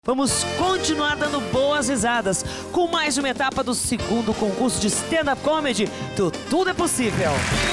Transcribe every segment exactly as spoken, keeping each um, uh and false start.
Vamos continuar dando boas risadas com mais uma etapa do segundo concurso de stand-up comedy do Tudo é Possível.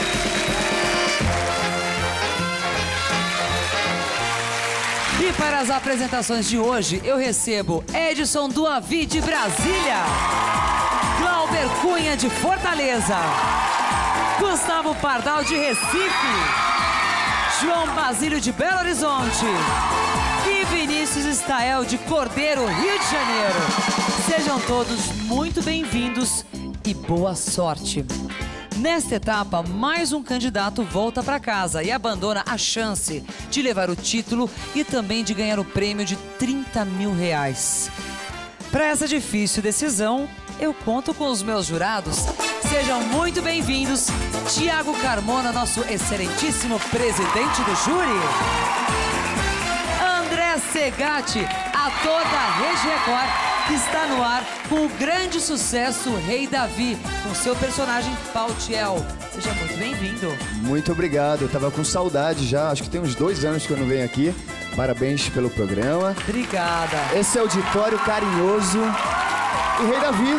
E para as apresentações de hoje, eu recebo Edson do Avi de Brasília, Glauber Cunha de Fortaleza, Gustavo Pardal de Recife, João Basílio de Belo Horizonte e Vinícius Stael de Cordeiro, Rio de Janeiro. Sejam todos muito bem-vindos e boa sorte. Nesta etapa, mais um candidato volta para casa e abandona a chance de levar o título e também de ganhar o prêmio de trinta mil reais. Para essa difícil decisão, eu conto com os meus jurados. Sejam muito bem-vindos, Tiago Carmona, nosso excelentíssimo presidente do júri. André Segatti, ator da Rede Record, que está no ar com o grande sucesso Rei Davi, com seu personagem Pautiel. Seja muito bem-vindo. Muito obrigado, eu tava com saudade já, acho que tem uns dois anos que eu não venho aqui. Parabéns pelo programa. Obrigada. Esse auditório carinhoso e Rei Davi.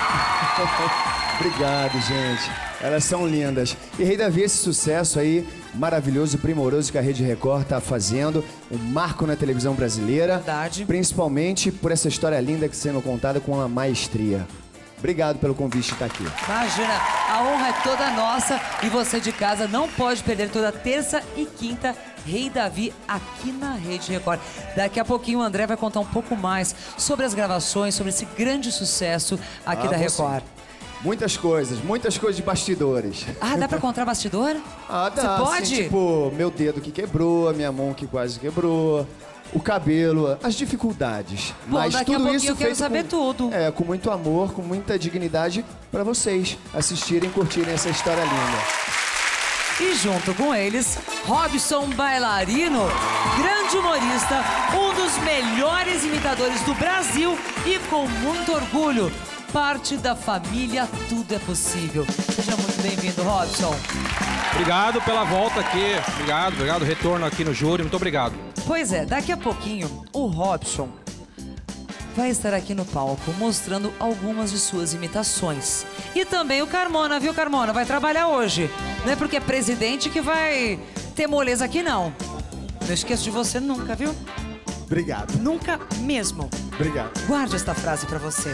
Obrigado, gente. Elas são lindas. E Rei Davi, esse sucesso aí, maravilhoso, primoroso que a Rede Record tá fazendo. Um marco na televisão brasileira. Verdade. Principalmente por essa história linda que está sendo contada com uma maestria. Obrigado pelo convite de estar aqui. Imagina, a honra é toda nossa e você de casa não pode perder toda terça e quinta Rei Davi aqui na Rede Record. Daqui a pouquinho o André vai contar um pouco mais sobre as gravações, sobre esse grande sucesso aqui Ah, da você. Record. Muitas coisas, muitas coisas de bastidores. Ah, dá pra contar bastidor? Ah, dá. Você pode? Assim, tipo, meu dedo que quebrou, a minha mão que quase quebrou, o cabelo, as dificuldades. Bom, Mas daqui a tudo pouquinho isso eu quero feito saber com, tudo. É, com muito amor, com muita dignidade para vocês assistirem e curtirem essa história linda. E junto com eles, Robson Bailarino, grande humorista, um dos melhores imitadores do Brasil e com muito orgulho, parte da família Tudo é Possível. Seja muito bem-vindo, Robson. Obrigado pela volta aqui. Obrigado, obrigado. Retorno aqui no júri. Muito obrigado. Pois é, daqui a pouquinho o Robson vai estar aqui no palco mostrando algumas de suas imitações. E também o Carmona, viu, Carmona? Vai trabalhar hoje. Não é porque é presidente que vai ter moleza aqui, não. Não esqueço de você nunca, viu? Obrigado. Nunca mesmo. Obrigado. Guarde esta frase pra você.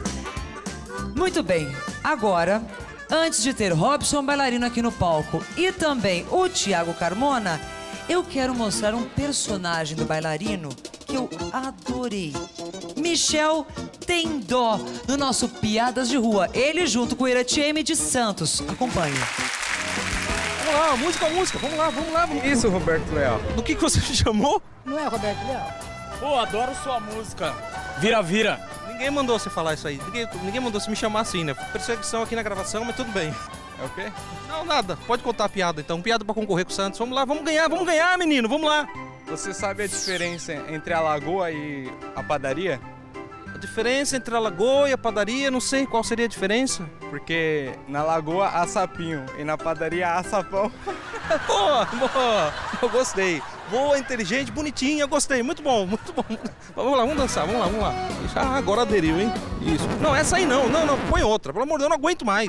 Muito bem, agora, antes de ter Robson Bailarino aqui no palco e também o Tiago Carmona, eu quero mostrar um personagem do Bailarino que eu adorei. Michel Tem Dó, no nosso Piadas de Rua. Ele junto com o Iratieme de Santos. Acompanhe. Vamos lá, música, música. Vamos lá, vamos lá. Vamos... Isso, Roberto Leal. Do que, que você me chamou? Não é Roberto Leal? Pô, adoro sua música. Vira, vira. Ninguém mandou você falar isso aí. Ninguém, ninguém mandou você me chamar assim, né? Perseguição aqui na gravação, mas tudo bem. É o quê? Não, nada. Pode contar a piada, então. Piada pra concorrer com o Santos. Vamos lá, vamos ganhar, vamos ganhar, menino. Vamos lá. Você sabe a diferença entre a lagoa e a padaria? A diferença entre a lagoa e a padaria, não sei qual seria a diferença. Porque na lagoa há sapinho e na padaria há sapão. Boa, boa. Eu gostei. Boa, inteligente, bonitinha, eu gostei. Muito bom, muito bom. Vamos lá, vamos dançar, vamos lá, vamos lá. Isso, ah, agora aderiu, hein? Isso. Não, essa aí não, não, não, põe outra. Pelo amor de Deus, eu não aguento mais.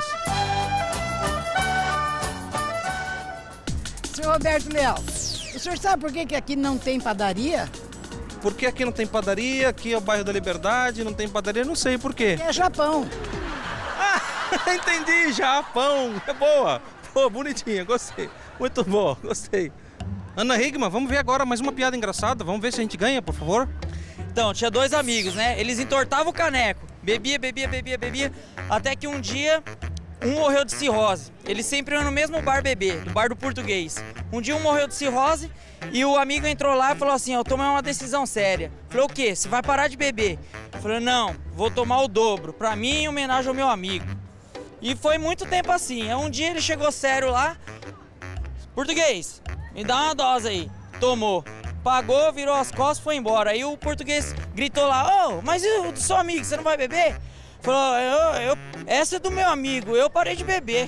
Senhor Roberto Leal, o senhor sabe por que, que aqui não tem padaria? Porque aqui não tem padaria, aqui é o bairro da Liberdade, não tem padaria, não sei por quê. É Japão. Ah, entendi, Japão. É boa. Pô, bonitinha, gostei. Muito boa, gostei. Ana Higman, vamos ver agora mais uma piada engraçada. Vamos ver se a gente ganha, por favor. Então, tinha dois amigos, né? Eles entortavam o caneco. Bebia, bebia, bebia, bebia. Até que um dia, um morreu de cirrose. Eles sempre iam no mesmo bar beber, no bar do português. Um dia um morreu de cirrose e o amigo entrou lá e falou assim, eu tomei uma decisão séria. Falei, o quê? Você vai parar de beber? Eu falei, não, vou tomar o dobro. Pra mim, em homenagem ao meu amigo. E foi muito tempo assim. Um dia ele chegou sério lá. Português, me dá uma dose aí. Tomou. Pagou, virou as costas e foi embora. Aí o português gritou lá, ô, oh, mas e o do seu amigo, você não vai beber? Falou, eu, eu, essa é do meu amigo, eu parei de beber.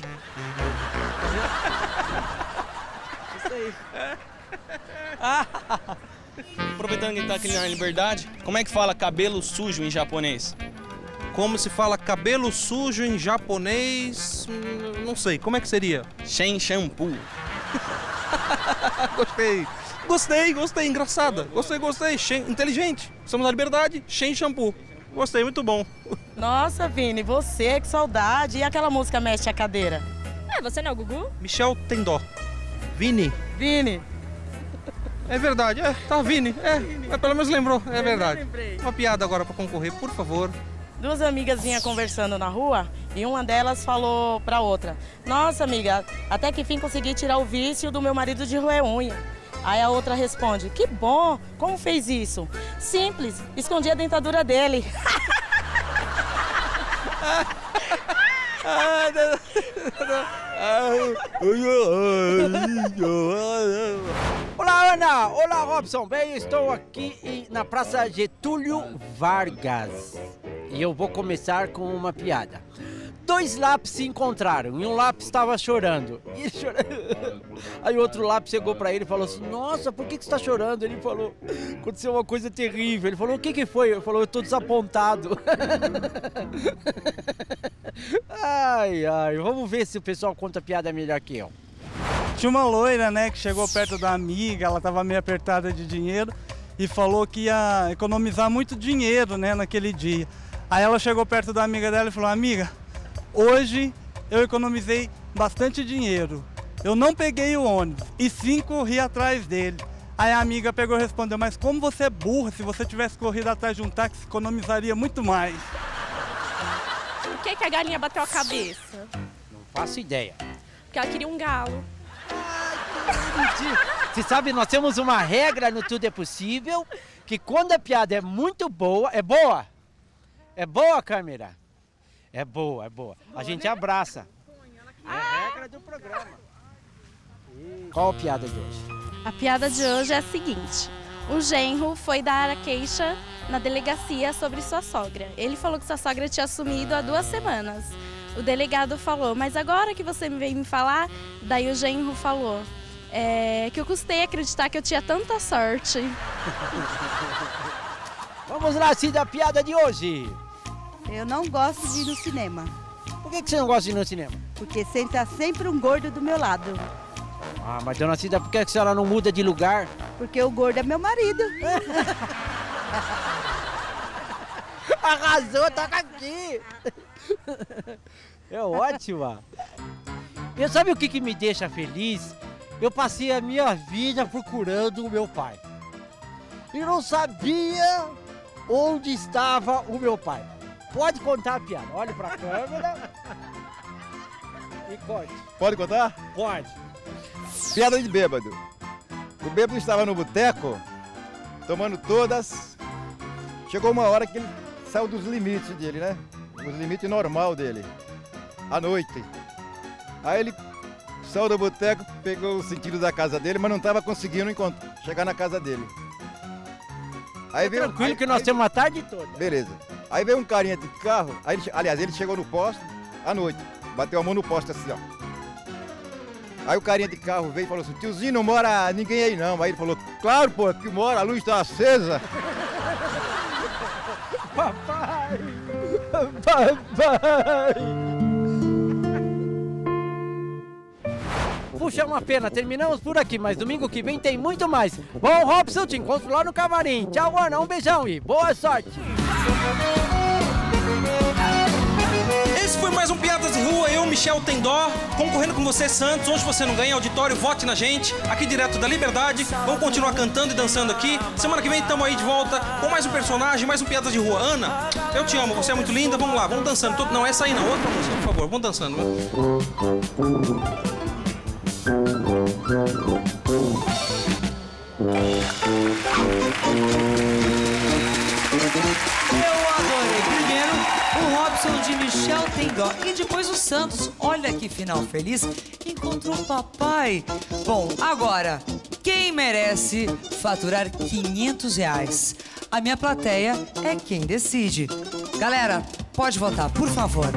Isso aí. aproveitando que a gente tá aqui na Liberdade, como é que fala cabelo sujo em japonês? Como se fala cabelo sujo em japonês? Hum, Não sei, como é que seria? Shen shampoo. Gostei. Gostei, gostei, engraçada. Gostei, gostei. Shen, inteligente. Estamos na Liberdade, Shen shampoo. Gostei, muito bom. Nossa, Vini, você, que saudade. E aquela música Mexe a Cadeira? É, você não é o Gugu? Michel tem dó. Vini. Vini. É verdade, é, tá, Vini. É, é pelo menos lembrou, é verdade. lembrei. Uma piada agora pra concorrer, por favor. Duas amigas vinham conversando na rua e uma delas falou pra outra: Nossa, amiga, até que fim consegui tirar o vício do meu marido de roer unha. Aí a outra responde: Que bom, como fez isso? Simples, escondi a dentadura dele. Olá, Ana! Olá, Robson! Bem, estou aqui em- na Praça Getúlio Vargas. E eu vou começar com uma piada. Dois lápis se encontraram e um lápis estava chorando. E ele chorando. Aí o outro lápis chegou pra ele e falou assim: Nossa, por que, que você está chorando? Ele falou: Aconteceu uma coisa terrível. Ele falou: O que, que foi? Ele falou: Eu estou desapontado. Ai, ai. Vamos ver se o pessoal conta piada melhor que eu. Tinha uma loira, né, que chegou perto da amiga, ela estava meio apertada de dinheiro e falou que ia economizar muito dinheiro, né, naquele dia. Aí ela chegou perto da amiga dela e falou: Amiga, hoje eu economizei bastante dinheiro. Eu não peguei o ônibus e sim corri atrás dele. Aí a amiga pegou e respondeu: Mas como você é burra, se você tivesse corrido atrás de um táxi, economizaria muito mais. Por que, que a galinha bateu a cabeça? Não faço ideia. Porque ela queria um galo. Você sabe, nós temos uma regra no Tudo é Possível, que quando a piada é muito boa, é boa? É boa, câmera? É boa, é boa. A gente abraça. É a regra do programa. Qual a piada de hoje? A piada de hoje é a seguinte: um genro foi dar a queixa na delegacia sobre sua sogra. Ele falou que sua sogra tinha sumido há duas semanas. O delegado falou: Mas agora que você me veio me falar? Daí o genro falou: É que eu custei acreditar que eu tinha tanta sorte. Vamos lá, Cida, a piada de hoje. Eu não gosto de ir no cinema. Por que, que você não gosta de ir no cinema? Porque senta sempre um gordo do meu lado. Ah, mas dona Cida, por que que a senhora não muda de lugar? Porque o gordo é meu marido. Arrasou, toca aqui. É ótima. E sabe o que, que me deixa feliz? Eu passei a minha vida procurando o meu pai. E não sabia onde estava o meu pai. Pode contar a piada. Olhe pra câmera e conte. Pode contar? Pode. Piada de bêbado. O bêbado estava no boteco, tomando todas. Chegou uma hora que ele saiu dos limites dele, né? Os limites normal dele. À noite. Aí ele saiu do boteco, pegou o sentido da casa dele, mas não estava conseguindo chegar na casa dele. Aí veio, Tranquilo aí, que nós aí, temos a tarde toda. Beleza. Aí veio um carinha de carro, aí ele, aliás, ele chegou no posto à noite, bateu a mão no posto assim, ó. Aí o carinha de carro veio e falou assim: Tiozinho, não mora ninguém aí não. Aí ele falou: Claro, pô, que mora, a luz está acesa. Papai! Papai! Puxa, é uma pena, terminamos por aqui, mas domingo que vem tem muito mais. Bom, Robson, te encontro lá no camarim. Tchau, Ana, um beijão e boa sorte! Esse foi mais um Piadas de Rua, eu, Michel tem dó, concorrendo com você, Santos. Hoje você não ganha auditório, vote na gente, aqui direto da Liberdade. Vamos continuar cantando e dançando aqui. Semana que vem estamos aí de volta com mais um personagem, mais um Piadas de Rua. Ana, eu te amo, você é muito linda, vamos lá, vamos dançando. Não, essa aí não, outra música, por favor, vamos dançando. Eu adorei. Primeiro, o Robson de Michel tem dó. E depois o Santos. Olha que final feliz. Encontrou o papai. Bom, agora, quem merece faturar quinhentos reais? A minha plateia é quem decide. Galera, pode votar, por favor.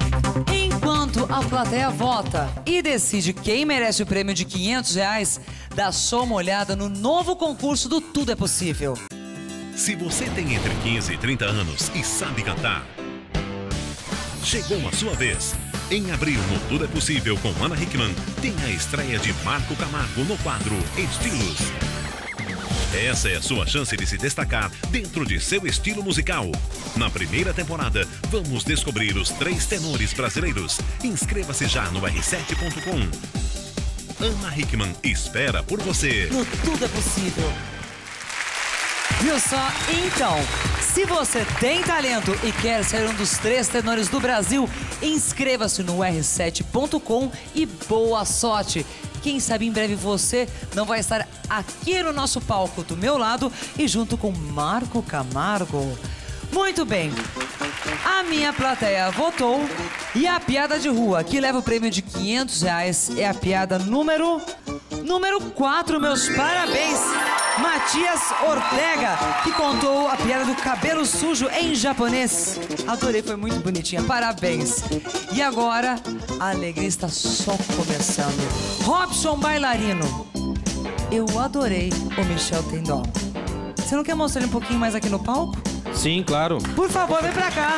Enquanto a plateia vota e decide quem merece o prêmio de quinhentos reais, dá só uma olhada no novo concurso do Tudo é Possível. Se você tem entre quinze e trinta anos e sabe cantar, chegou a sua vez. Em abril, no Tudo é Possível com Ana Hickman, tem a estreia de Marco Camargo no quadro Estilos. Essa é a sua chance de se destacar dentro de seu estilo musical. Na primeira temporada, vamos descobrir os três tenores brasileiros. Inscreva-se já no R sete ponto com. Ana Hickman espera por você. No Tudo é Possível. Viu só? Então, se você tem talento e quer ser um dos três tenores do Brasil, inscreva-se no R sete ponto com e boa sorte. Quem sabe em breve você não vai estar aqui no nosso palco do meu lado e junto com Marco Camargo. Muito bem, a minha plateia votou e a piada de rua, que leva o prêmio de quinhentos reais, é a piada número... número quatro, meus parabéns! Matias Ortega, que contou a piada do cabelo sujo em japonês. Adorei, foi muito bonitinha, parabéns. E agora, a alegria está só começando. Robson Bailarino, eu adorei o Michel Tendon. Você não quer mostrar ele um pouquinho mais aqui no palco? Sim, claro. Por favor, vem pra cá.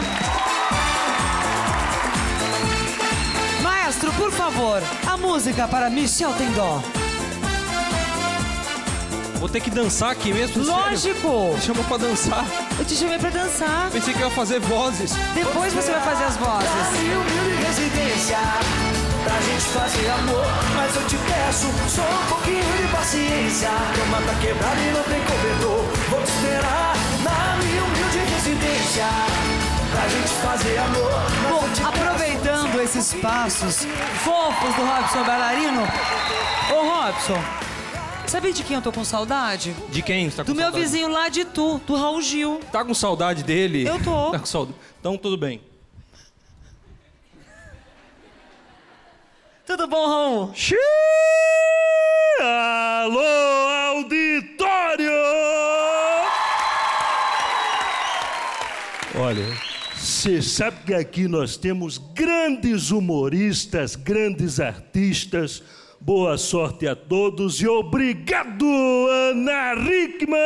Maestro, por favor, a música para Michel Tendon. Vou ter que dançar aqui mesmo? Lógico! Me chamou pra dançar. Eu te chamei pra dançar. Pensei que eu ia fazer vozes. Depois você vai fazer as vozes. Humilde residência, pra gente fazer amor. Mas eu te peço só um pouquinho de paciência. Cama tá quebrada e não tem cobertor. Vou te esperar na minha humilde residência, pra gente fazer amor. Bom, aproveitando esses passos fofos do Robson Bailarino. Ô, Robson, sabe de quem eu tô com saudade? De quem você tá com Do meu saudade? vizinho lá de Tu, do Raul Gil. Tá com saudade dele? Eu tô. Tá com saudade. Então tudo bem. Tudo bom, Raul? Xiii! Alô, auditório! Olha, você sabe que aqui nós temos grandes humoristas, grandes artistas. Boa sorte a todos e obrigado, Ana Hickman!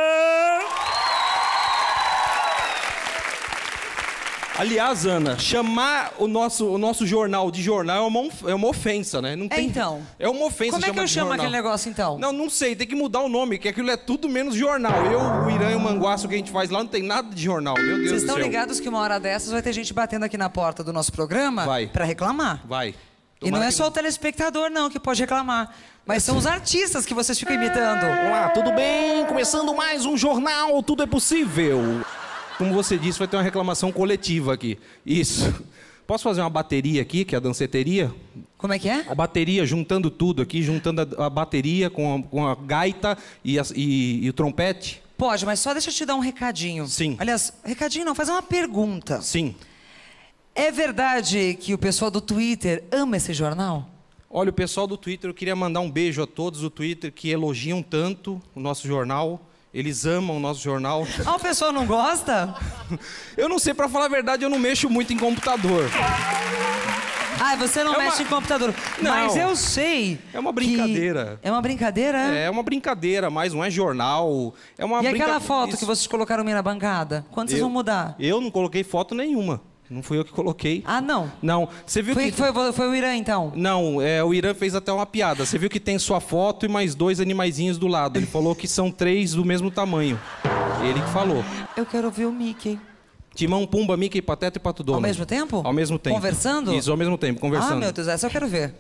Aliás, Ana, chamar o nosso, o nosso jornal de jornal é uma, é uma ofensa, né? Não tem, Então. É uma ofensa. Como é que chamar eu de chamo jornal. aquele negócio, então? Não, não sei, tem que mudar o nome, que aquilo é tudo menos jornal. Eu, o Irã e o Manguaço que a gente faz lá não tem nada de jornal, meu Deus Vocês do estão céu. ligados que uma hora dessas vai ter gente batendo aqui na porta do nosso programa? Vai. Pra reclamar. Vai. E Tomara não é que só o telespectador, não, que pode reclamar. Mas são os artistas que vocês ficam imitando. Olá, tudo bem? Começando mais um jornal, Tudo é Possível. Como você disse, vai ter uma reclamação coletiva aqui. Isso. Posso fazer uma bateria aqui, que é a danceteria? Como é que é? A bateria, juntando tudo aqui, juntando a, a bateria com a, com a gaita e, as- e- e o trompete. Pode, mas só deixa eu te dar um recadinho. Sim. Aliás, recadinho não, fazer uma pergunta. Sim. É verdade que o pessoal do Twitter ama esse jornal? Olha, o pessoal do Twitter, eu queria mandar um beijo a todos do Twitter que elogiam tanto o nosso jornal. Eles amam o nosso jornal. Ah, o pessoal não gosta? Eu não sei, pra falar a verdade, eu não mexo muito em computador. Ah, você não É mexe uma- em computador. Não. Mas eu sei. É uma que- brincadeira. É uma brincadeira? É uma brincadeira, mas não é jornal. É uma E aquela brinca- foto Isso. que vocês colocaram minha na bancada? Quando vocês Eu- vão mudar? Eu não coloquei foto nenhuma. Não fui eu que coloquei. Ah, não? Não. Você viu Foi, que... foi, foi o Irã, então? Não, é, o Irã fez até uma piada. Você viu que tem sua foto e mais dois animaizinhos do lado. Ele falou que são três do mesmo tamanho. Ele que falou. Eu quero ver o Mickey. Timão, Pumba, Mickey, Pateta e Pato Donald. Ao mesmo tempo? Ao mesmo tempo. Conversando? Isso, ao mesmo tempo, conversando. Ah, meu Deus, essa eu quero ver.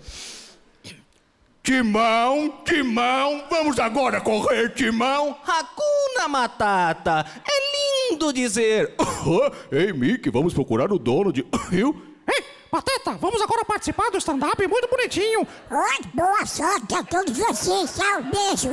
Timão, Timão, vamos agora correr, Timão. Hakuna Matata. É lindo dizer. Ei, Mickey, vamos procurar o dono de... Viu? Ei, Pateta, vamos agora participar do stand-up muito bonitinho. Oi, boa sorte a todos vocês. Tchau, beijo.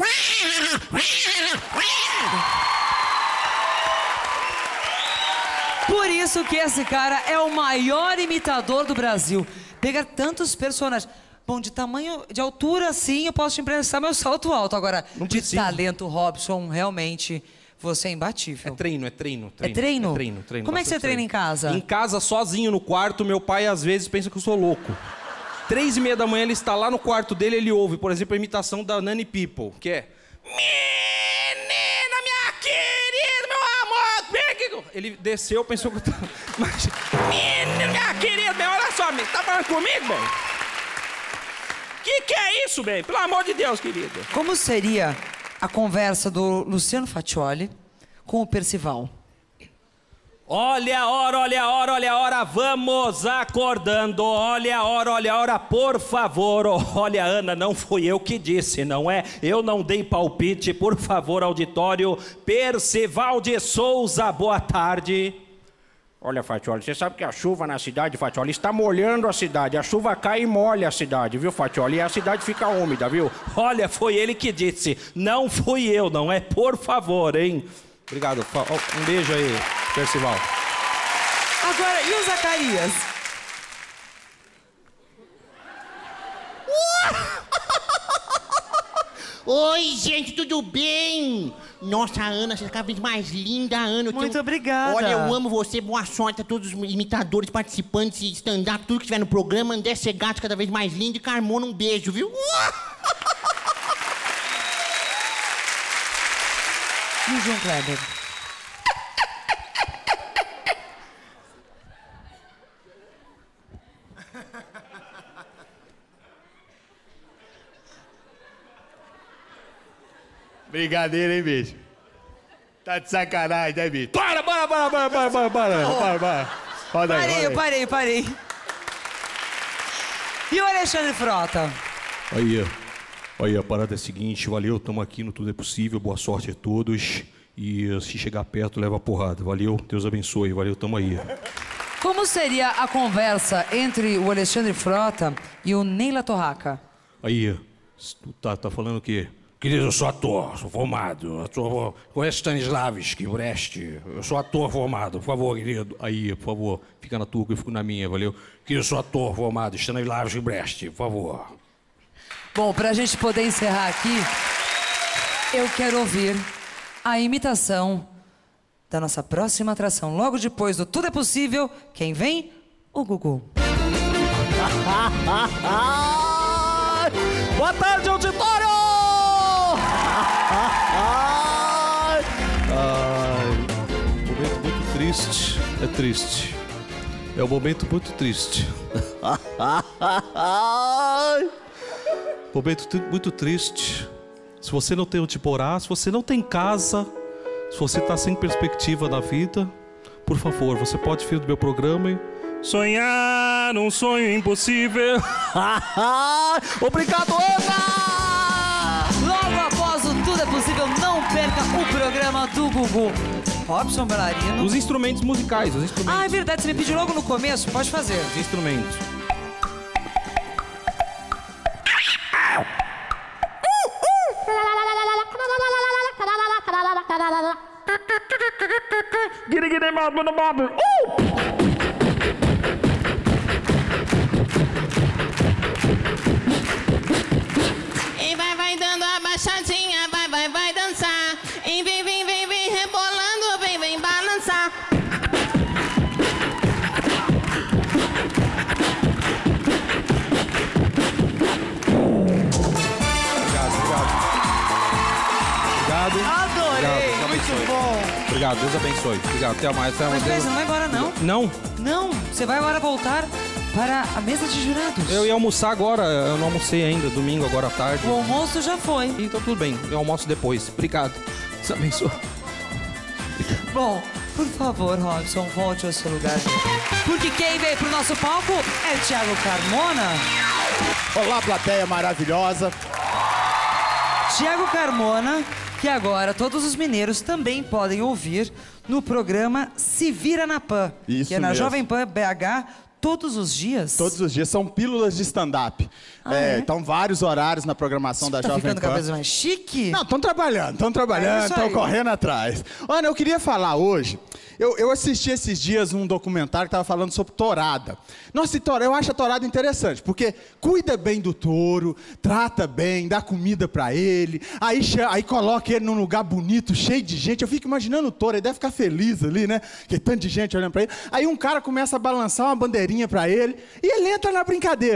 Por isso que esse cara é o maior imitador do Brasil. Pega tantos personagens. Bom, de tamanho, de altura, sim, eu posso te emprestar meu salto alto. Agora, de talento, Robson, realmente, você é imbatível. É treino, é treino, treino. É treino? É treino, treino. Como é que você bastante treina em casa? Em casa, sozinho no quarto, meu pai às vezes pensa que eu sou louco. Três e meia da manhã ele está lá no quarto dele, ele ouve, por exemplo, a imitação da Nani People, que é... Menina, minha querida, meu amor... Ele desceu, pensou que eu tava... Mas... Menina, minha querida, bem, olha só, bem, tá falando comigo, bem? Que que é isso, bem? Pelo amor de Deus, querida. Como seria a conversa do Luciano Faccioli com o Percival? Olha a hora, olha a hora, olha a hora, vamos acordando. Olha a hora, olha a hora, por favor. Olha, Ana, não fui eu que disse, não é? Eu não dei palpite, por favor, auditório. Percival de Souza, boa tarde. Olha, Faccioli, você sabe que a chuva na cidade, Faccioli, está molhando a cidade. A chuva cai e molha a cidade, viu, Faccioli? E a cidade fica úmida, viu? Olha, foi ele que disse, não fui eu, não é? Por favor, hein? Obrigado. Um beijo aí, Percival. Agora, e o Zacarias? Oi, gente, tudo bem? Nossa, Ana, você tá cada vez mais linda, Ana. Eu Muito tenho... obrigada. Olha, eu amo você, boa sorte a todos os imitadores, participantes, stand-up, tudo que estiver no programa. André Segato, cada vez mais lindo. E Carmona, um beijo, viu? E o João Kleber? Brincadeira, hein, bicho? Tá de sacanagem, né, bicho? Para, para, para, para, para, para, para, para, para. Roda aí, Parei, roda eu aí. parei, parei. E o Alexandre Frota? Aí, aí, a parada é a seguinte, valeu, estamos aqui no Tudo é Possível, boa sorte a todos. E se chegar perto, leva a porrada. Valeu, Deus abençoe, valeu, tamo aí. Como seria a conversa entre o Alexandre Frota e o Neila Torraca? Aí, tu tá, tá falando o quê? Querido, eu sou ator, sou formado. Ator, conheço Stanislavski, Brecht. Eu sou ator formado, por favor, querido. Aí, por favor, fica na tua que eu fico na minha, valeu? Querido, eu sou ator formado, Stanislavski, Brecht, por favor. Bom, pra gente poder encerrar aqui, eu quero ouvir a imitação da nossa próxima atração. Logo depois do Tudo é Possível, quem vem? O Gugu. Boa tarde, auditório! Ai, momento muito triste, é triste. É um momento muito triste. Momento tri- muito triste. Se você não tem onde morar, se você não tem casa, se você está sem perspectiva na vida, por favor, você pode vir do meu programa e sonhar um sonho impossível. Obrigado, Ana! Logo após o Tudo é Possível, não perca o programa do Gugu. Robson Bailarino. Os instrumentos musicais, os instrumentos. Ah, é verdade, você me pediu logo no começo, pode fazer. Os instrumentos. E vai, vai dando a baixadinha, vai, vai, vai dançar. E vem, vem, vem, vem rebolando, vem, vem balançar. Obrigado. Adorei, Obrigado, Deus muito abençoe. bom. Obrigado, Deus abençoe. Obrigado, até mais. Até Mas mais. peraí, você não vai embora, não? Não? Não, você vai agora voltar para a mesa de jurados. Eu ia almoçar agora, eu não almocei ainda, domingo, agora à tarde. O almoço já foi. Então tudo bem, eu almoço depois. Obrigado. Deus abençoe. Bom, por favor, Robson, volte ao seu lugar. Porque quem veio pro nosso palco é Thiago Carmona. Olá, plateia maravilhosa. Thiago Carmona, que agora todos os mineiros também podem ouvir no programa Se Vira na Pan, Isso que é na mesmo. Jovem Pan B H todos os dias. Todos os dias são pílulas de stand-up. Ah, é, é? Então, vários horários na programação da Tá Jovem ficando Pan. cada vez mais chique? Não, estão trabalhando, estão É trabalhando, isso estão aí. correndo atrás. Ana, eu queria falar hoje. Eu, eu assisti esses dias um documentário que estava falando sobre tourada. Nossa, e tourada, eu acho a tourada interessante, porque cuida bem do touro, trata bem, dá comida para ele, aí, che- aí coloca ele num lugar bonito, cheio de gente. Eu fico imaginando o touro, ele deve ficar feliz ali, né? Que tanto de gente olhando para ele. Aí um cara começa a balançar uma bandeirinha para ele e ele entra na brincadeira.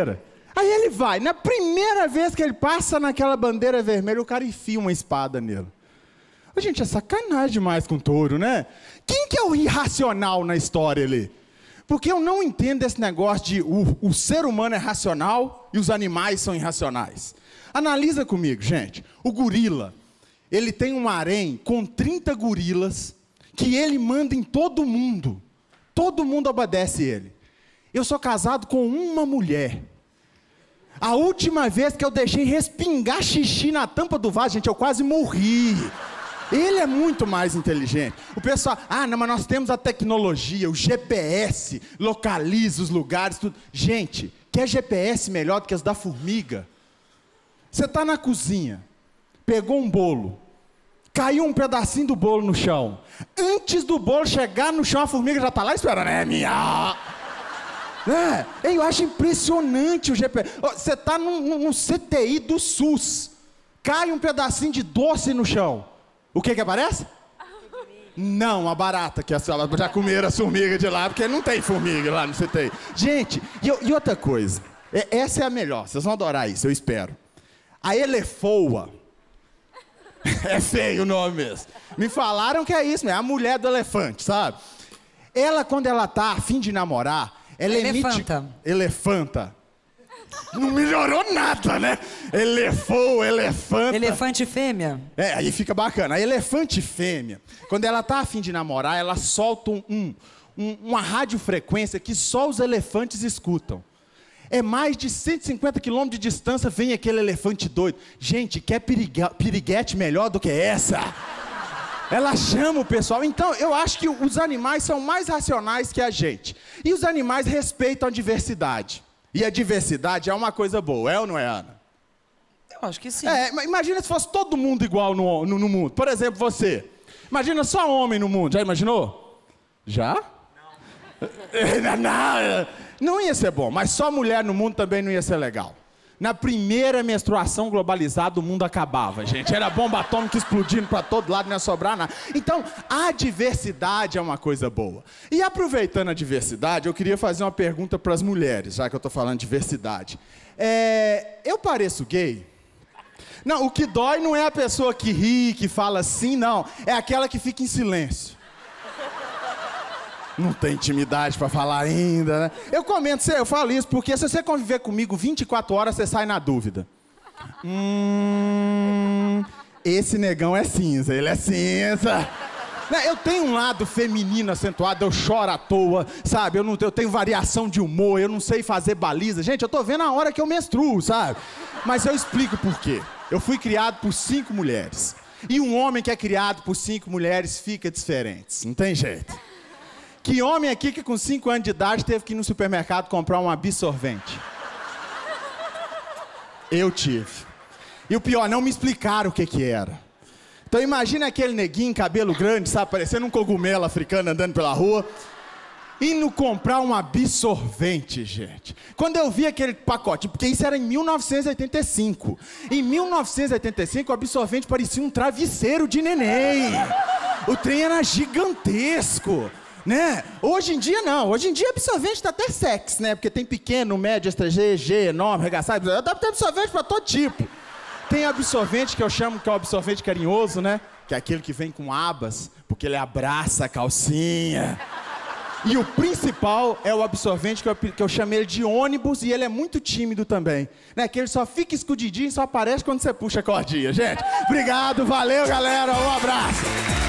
Aí ele vai, na primeira vez que ele passa naquela bandeira vermelha, o cara enfia uma espada nele. Ô, gente, é sacanagem demais com touro, né? Quem que é o irracional na história ali? Porque eu não entendo esse negócio de o, o ser humano é racional e os animais são irracionais. Analisa comigo, gente. O gorila, ele tem um harém com trinta gorilas que ele manda em todo mundo. Todo mundo obedece ele. Eu sou casado com uma mulher. A última vez que eu deixei respingar xixi na tampa do vaso, gente, eu quase morri. Ele é muito mais inteligente. O pessoal, ah, não, mas nós temos a tecnologia, o G P S, localiza os lugares, tudo. Gente, quer G P S melhor do que os da formiga? Você está na cozinha, pegou um bolo, caiu um pedacinho do bolo no chão. Antes do bolo chegar no chão, a formiga já está lá esperando. É minha... É, eu acho impressionante o G P S. Você está num, num C T I do SUS, cai um pedacinho de doce no chão. O que que aparece? Não, a barata, que a senhora já comeram a formiga de lá, porque não tem formiga lá no C T I. Gente, e, e outra coisa, é, essa é a melhor, vocês vão adorar isso, eu espero. A elefoa, é feio o nome mesmo. Me falaram que é isso mesmo, é a mulher do elefante, sabe? Ela, quando ela tá a fim de namorar, ela Elefanta. emite... Elefanta. Não melhorou nada, né? Elefou, elefanta. Elefante fêmea. É, aí fica bacana. A elefante fêmea, quando ela tá a fim de namorar, ela solta um, um, um, uma radiofrequência que só os elefantes escutam. É mais de cento e cinquenta quilômetros de distância, vem aquele elefante doido. Gente, quer periga, piriguete melhor do que essa? Ela chama o pessoal. Então, eu acho que os animais são mais racionais que a gente. E os animais respeitam a diversidade. E a diversidade é uma coisa boa, é ou não é, Ana? Eu acho que sim. É, imagina se fosse todo mundo igual no, no, no mundo. Por exemplo, você. Imagina só homem no mundo. Já imaginou? Já? Não. não, não ia ser bom, mas só mulher no mundo também não ia ser legal. Na primeira menstruação globalizada, o mundo acabava, gente. Era bomba atômica explodindo para todo lado, não ia sobrar nada. Então, a diversidade é uma coisa boa. E aproveitando a diversidade, eu queria fazer uma pergunta para as mulheres, já que eu estou falando de diversidade. É, eu pareço gay? Não, o que dói não é a pessoa que ri, que fala assim, não. É aquela que fica em silêncio. Não tem intimidade pra falar ainda, né? Eu comento, eu falo isso porque se você conviver comigo vinte e quatro horas, você sai na dúvida. Hum, esse negão é cinza, ele é cinza. Eu tenho um lado feminino acentuado, eu choro à toa, sabe? Eu, não, eu tenho variação de humor, eu não sei fazer baliza. Gente, eu tô vendo a hora que eu menstruo, sabe? Mas eu explico por quê. Eu fui criado por cinco mulheres. E um homem que é criado por cinco mulheres fica diferente, não tem jeito. Que homem aqui que com cinco anos de idade teve que ir no supermercado comprar um absorvente? Eu tive. E o pior, não me explicaram o que que era. Então imagina aquele neguinho, cabelo grande, sabe, parecendo um cogumelo africano andando pela rua, indo comprar um absorvente, gente. Quando eu vi aquele pacote, porque isso era em mil novecentos e oitenta e cinco. Em mil novecentos e oitenta e cinco, o absorvente parecia um travesseiro de neném. O trem era gigantesco. Né? Hoje em dia não, hoje em dia absorvente tá até sexy, né? Porque tem pequeno, médio, extra G, G, enorme, regaçado, dá pra ter absorvente pra todo tipo. Tem absorvente que eu chamo que é o absorvente carinhoso, né? Que é aquele que vem com abas, porque ele abraça a calcinha. E o principal é o absorvente que eu, que eu chamo ele de ônibus e ele é muito tímido também, né? Que ele só fica escondidinho e só aparece quando você puxa a cordinha, gente. Obrigado, valeu galera, um abraço.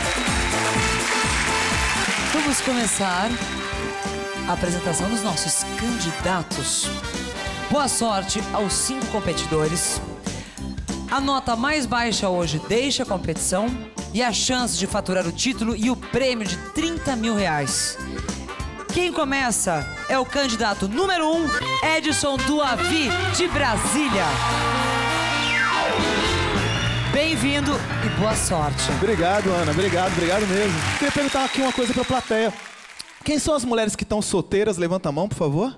Vamos começar a apresentação dos nossos candidatos. Boa sorte aos cinco competidores. A nota mais baixa hoje deixa a competição e a chance de faturar o título e o prêmio de trinta mil reais. Quem começa é o candidato número um, Edson Duavi, de Brasília. Bem-vindo e boa sorte. Obrigado, Ana. Obrigado, obrigado mesmo. Queria perguntar aqui uma coisa pra plateia. Quem são as mulheres que estão solteiras? Levanta a mão, por favor.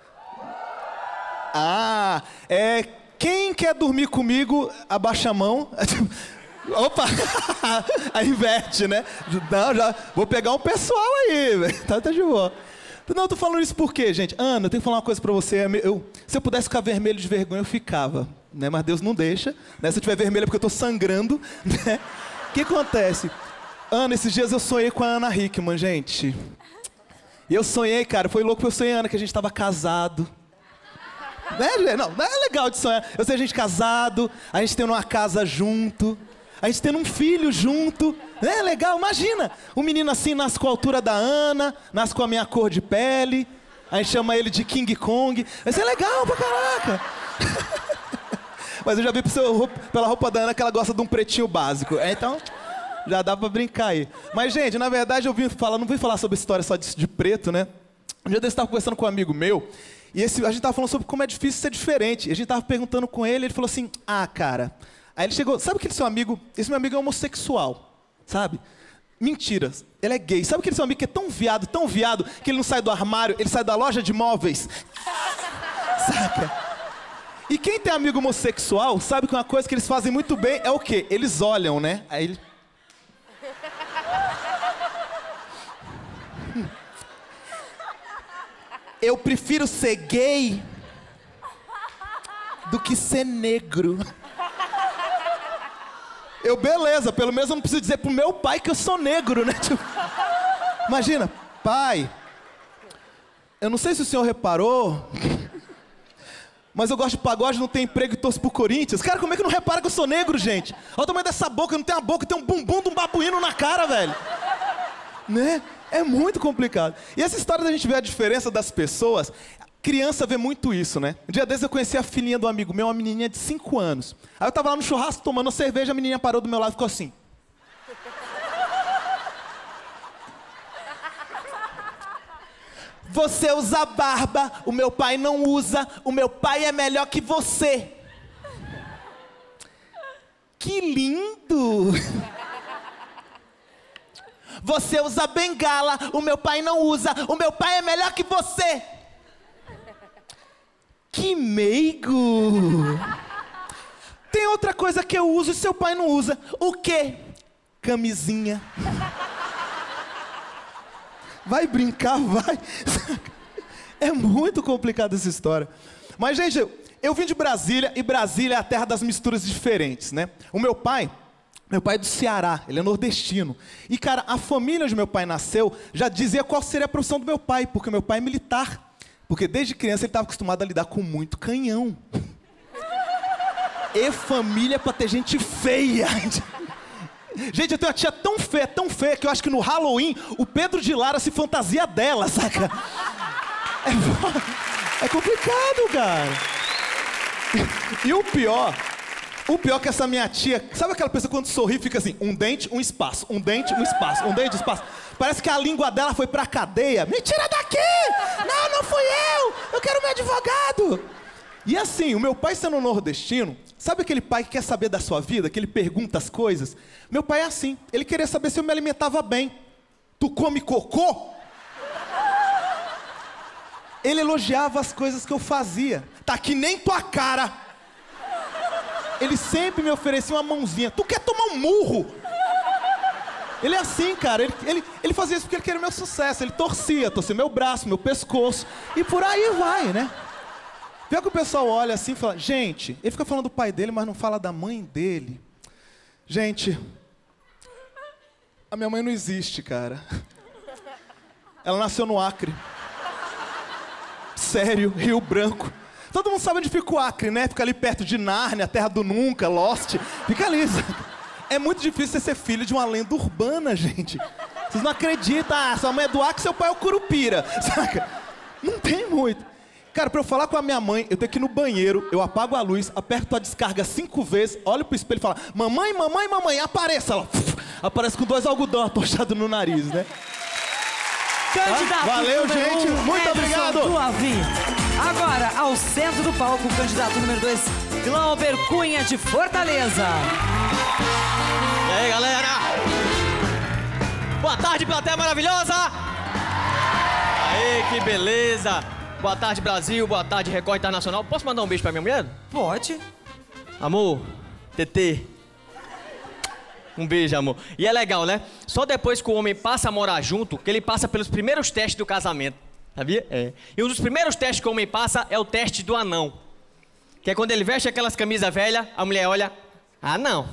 Ah, é... Quem quer dormir comigo, abaixa a mão. Opa! Aí inverte, né? Não, já... Vou pegar um pessoal aí, velho. Tá, tá de boa. Não, eu tô falando isso por quê, gente? Ana, eu tenho que falar uma coisa pra você. Eu, se eu pudesse ficar vermelho de vergonha, eu ficava. Né? Mas Deus não deixa. Né? Se eu tiver vermelho é porque eu tô sangrando. Né? O que acontece? Ana, esses dias eu sonhei com a Ana Hickman, gente. E eu sonhei, cara, foi louco porque eu sonhei, Ana, que a gente tava casado. Né, gente? Não, não é legal de sonhar. Eu sei a gente casado, a gente tendo uma casa junto, a gente tendo um filho junto. É legal, imagina. O menino assim nasce com a altura da Ana, nasce com a minha cor de pele. A gente chama ele de King Kong. Vai ser legal pra caraca. Mas eu já vi pela roupa da Ana que ela gosta de um pretinho básico. Então, já dá pra brincar aí. Mas, gente, na verdade eu vim falar, não vim falar sobre história só de, de preto, né? Um dia desse eu tava conversando com um amigo meu, e esse, a gente tava falando sobre como é difícil ser diferente. E a gente tava perguntando com ele, ele falou assim, ah, cara... Aí ele chegou, sabe aquele seu amigo, esse meu amigo é homossexual, sabe? Mentira, ele é gay. Sabe aquele seu amigo que é tão viado, tão viado, que ele não sai do armário, ele sai da loja de móveis? Saca? E quem tem amigo homossexual sabe que uma coisa que eles fazem muito bem é o quê? Eles olham, né? Aí ele... Eu prefiro ser gay do que ser negro. Eu, beleza, pelo menos eu não preciso dizer pro meu pai que eu sou negro, né? Tipo, imagina, pai, eu não sei se o senhor reparou, mas eu gosto de pagode, não tenho emprego e torço pro Corinthians. Cara, como é que não repara que eu sou negro, gente? Olha o tamanho dessa boca, não tem uma boca, tem um bumbum de um babuíno na cara, velho. Né? É muito complicado. E essa história da gente ver a diferença das pessoas, criança vê muito isso, né? Um dia desses eu conheci a filhinha do amigo meu, uma menininha de cinco anos. Aí eu tava lá no churrasco tomando cerveja, a menininha parou do meu lado e ficou assim. Você usa barba, o meu pai não usa, o meu pai é melhor que você. Que lindo! Você usa bengala, o meu pai não usa, o meu pai é melhor que você. Que meigo! Tem outra coisa que eu uso e seu pai não usa. O quê? Camisinha. Vai brincar, vai. É muito complicada essa história. Mas, gente, eu, eu vim de Brasília, e Brasília é a terra das misturas diferentes, né? O meu pai, meu pai é do Ceará, ele é nordestino. E, cara, a família onde meu pai nasceu já dizia qual seria a profissão do meu pai, porque meu pai é militar. Porque desde criança ele estava acostumado a lidar com muito canhão. E família pra ter gente feia. Gente, eu tenho uma tia tão feia, tão feia, que eu acho que no Halloween o Pedro de Lara se fantasia dela, saca? É, é complicado, cara. E o pior, o pior é que essa minha tia, sabe aquela pessoa quando sorri fica assim, um dente, um espaço, um dente, um espaço, um dente, um espaço. Parece que a língua dela foi pra cadeia. Me tira daqui! Não, não fui eu! Eu quero meu advogado! E assim, o meu pai sendo nordestino, sabe aquele pai que quer saber da sua vida, que ele pergunta as coisas? Meu pai é assim, ele queria saber se eu me alimentava bem. Tu come cocô? Ele elogiava as coisas que eu fazia. Tá que nem tua cara. Ele sempre me oferecia uma mãozinha. Tu quer tomar um murro? Ele é assim, cara. Ele, ele, ele fazia isso porque ele queria o meu sucesso. Ele torcia, torcia meu braço, meu pescoço. E por aí vai, né? Vê que o pessoal olha assim e fala, gente, ele fica falando do pai dele, mas não fala da mãe dele. Gente, a minha mãe não existe, cara. Ela nasceu no Acre. Sério, Rio Branco. Todo mundo sabe onde fica o Acre, né? Fica ali perto de Nárnia, Terra do Nunca, Lost. Fica ali. É muito difícil você ser filho de uma lenda urbana, gente. Vocês não acreditam. Ah, sua mãe é do Acre, seu pai é o Curupira. Saca? Não tem muito. Cara, pra eu falar com a minha mãe, eu tenho que ir no banheiro, eu apago a luz, aperto a descarga cinco vezes, olho pro espelho e falo, mamãe, mamãe, mamãe, apareça. Ela aparece com dois algodão atochados no nariz, né? Candidato Valeu, gente. Um, muito Edson obrigado. Duavi. Agora, ao centro do palco, o candidato número dois, Glauber Cunha, de Fortaleza. E aí, galera? Boa tarde, plateia maravilhosa. Aê, que beleza. Boa tarde, Brasil. Boa tarde, Record Internacional. Posso mandar um beijo pra minha mulher? Pode. Amor, T T. Um beijo, amor. E é legal, né? Só depois que o homem passa a morar junto, que ele passa pelos primeiros testes do casamento. Sabia? É. E um dos primeiros testes que o homem passa é o teste do anão. Que é quando ele veste aquelas camisas velhas, a mulher olha... Ah, não.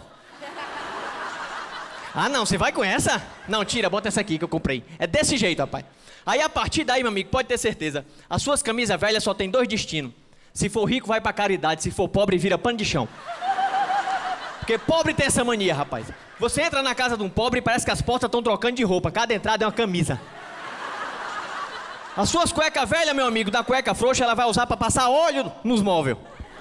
Ah, não, você vai com essa? Não, tira, bota essa aqui que eu comprei. É desse jeito, rapaz. Aí, a partir daí, meu amigo, pode ter certeza, as suas camisas velhas só tem dois destinos. Se for rico, vai pra caridade. Se for pobre, vira pano de chão. Porque pobre tem essa mania, rapaz. Você entra na casa de um pobre e parece que as portas estão trocando de roupa. Cada entrada é uma camisa. As suas cuecas velhas, meu amigo, da cueca frouxa, ela vai usar pra passar óleo nos móveis.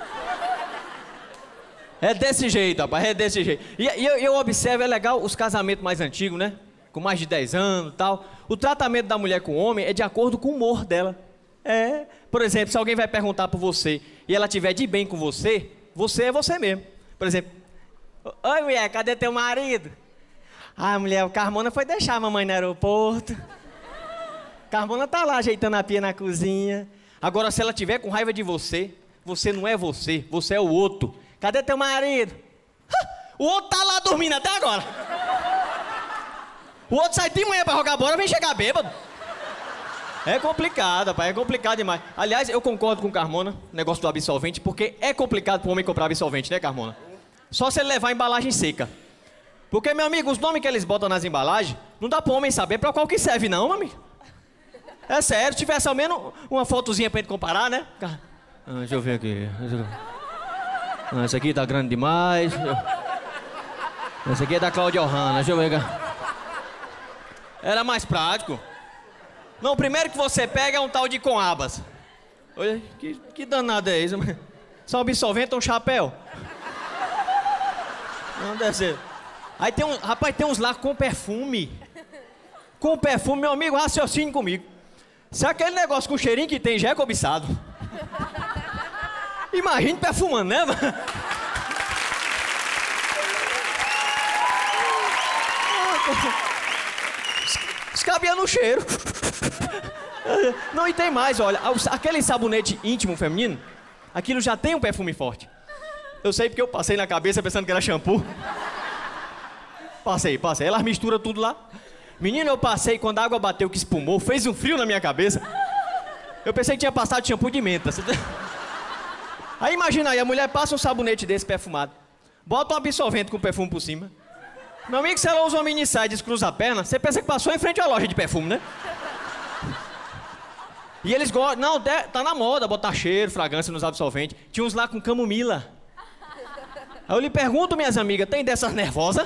É desse jeito, rapaz, é desse jeito. E, e eu, eu observo, é legal, os casamentos mais antigos, né? Com mais de dez anos e tal. O tratamento da mulher com o homem é de acordo com o humor dela. É. Por exemplo, se alguém vai perguntar por você e ela tiver de bem com você, você é você mesmo. Por exemplo, oi, mulher, cadê teu marido? Ah, mulher, o Carmona foi deixar a mamãe no aeroporto. Carmona tá lá ajeitando a pia na cozinha. Agora, se ela tiver com raiva de você, você não é você, você é o outro. Cadê teu marido? O outro tá lá dormindo até agora. O outro sai de manhã pra jogar bola, vem chegar bêbado. É complicado, rapaz, é complicado demais. Aliás, eu concordo com o Carmona, negócio do absolvente, porque é complicado pro homem comprar absolvente, né, Carmona? Só se ele levar a embalagem seca. Porque, meu amigo, os nomes que eles botam nas embalagens, não dá pro homem saber pra qual que serve, não, meu amigo. É sério, se tivesse ao menos uma fotozinha pra gente comparar, né? Ah, deixa eu ver aqui. Deixa eu ver. Ah, esse aqui tá grande demais. Esse aqui é da Cláudia Ohana, deixa eu ver. Era mais prático. Não, o primeiro que você pega é um tal de Conabas. Olha, que, que danado é isso? Só absolvente ou um chapéu? Não deve ser. Aí tem um, rapaz, tem uns lá com perfume. Com perfume, meu amigo, raciocine comigo. Se aquele negócio com cheirinho que tem já é cobiçado. Imagine perfumando, né, mano? Escabia no cheiro. Não, e tem mais, olha. Aquele sabonete íntimo feminino, aquilo já tem um perfume forte. Eu sei porque eu passei na cabeça pensando que era shampoo. Passei, passei. Elas misturam tudo lá. Menino, eu passei, quando a água bateu que espumou, fez um frio na minha cabeça. Eu pensei que tinha passado shampoo de menta. Aí imagina aí, a mulher passa um sabonete desse perfumado, bota um absorvente com perfume por cima. Meu amigo, se ela usa uma mini saia e descruza a perna, você pensa que passou em frente à loja de perfume, né? E eles gostam, não, tá na moda botar cheiro, fragrância nos absorventes. Tinha uns lá com camomila. Aí eu lhe pergunto, minhas amigas, tem dessas nervosas?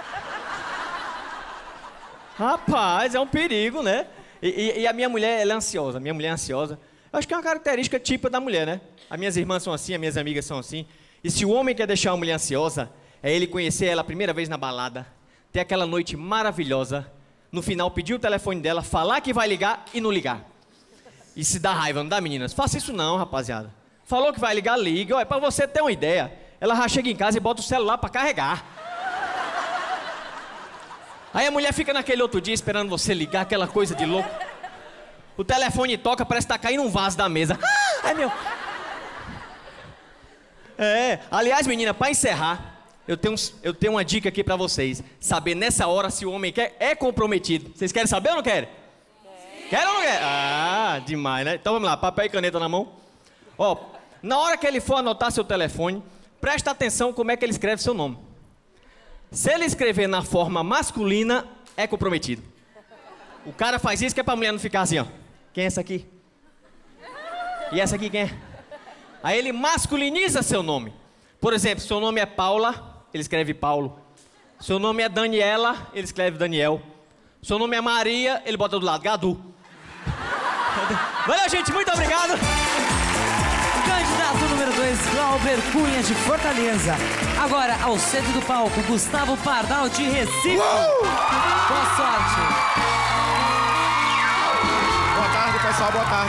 Rapaz, é um perigo, né? E, e, e a minha mulher, ela é ansiosa, a minha mulher é ansiosa. Eu acho que é uma característica típica da mulher, né? As minhas irmãs são assim, as minhas amigas são assim. E se o homem quer deixar uma mulher ansiosa, é ele conhecer ela a primeira vez na balada, ter aquela noite maravilhosa, no final pedir o telefone dela, falar que vai ligar e não ligar. E se dá raiva, não dá, meninas? Faça isso não, rapaziada. Falou que vai ligar, liga. Olha, pra você ter uma ideia, ela já chega em casa e bota o celular pra carregar. Aí a mulher fica naquele outro dia esperando você ligar, aquela coisa de louco. O telefone toca, parece que tá caindo um vaso da mesa. Ah, é meu. É, aliás, menina, pra encerrar, eu tenho, eu tenho uma dica aqui pra vocês. Saber nessa hora se o homem quer, é comprometido. Vocês querem saber ou não querem? Querem ou não querem? Ah, demais, né? Então vamos lá, papel e caneta na mão. Ó, na hora que ele for anotar seu telefone, presta atenção como é que ele escreve seu nome. Se ele escrever na forma masculina, é comprometido. O cara faz isso que é pra mulher não ficar assim, ó. Quem é essa aqui? E essa aqui quem é? Aí ele masculiniza seu nome. Por exemplo, seu nome é Paula, ele escreve Paulo. Seu nome é Daniela, ele escreve Daniel. Seu nome é Maria, ele bota do lado, Gadu. Valeu, gente, muito obrigado. Candidato número dois, Glauber Cunha, de Fortaleza. Agora, ao centro do palco, Gustavo Pardal, de Recife. Uou! Boa sorte. Boa tarde, pessoal, boa tarde.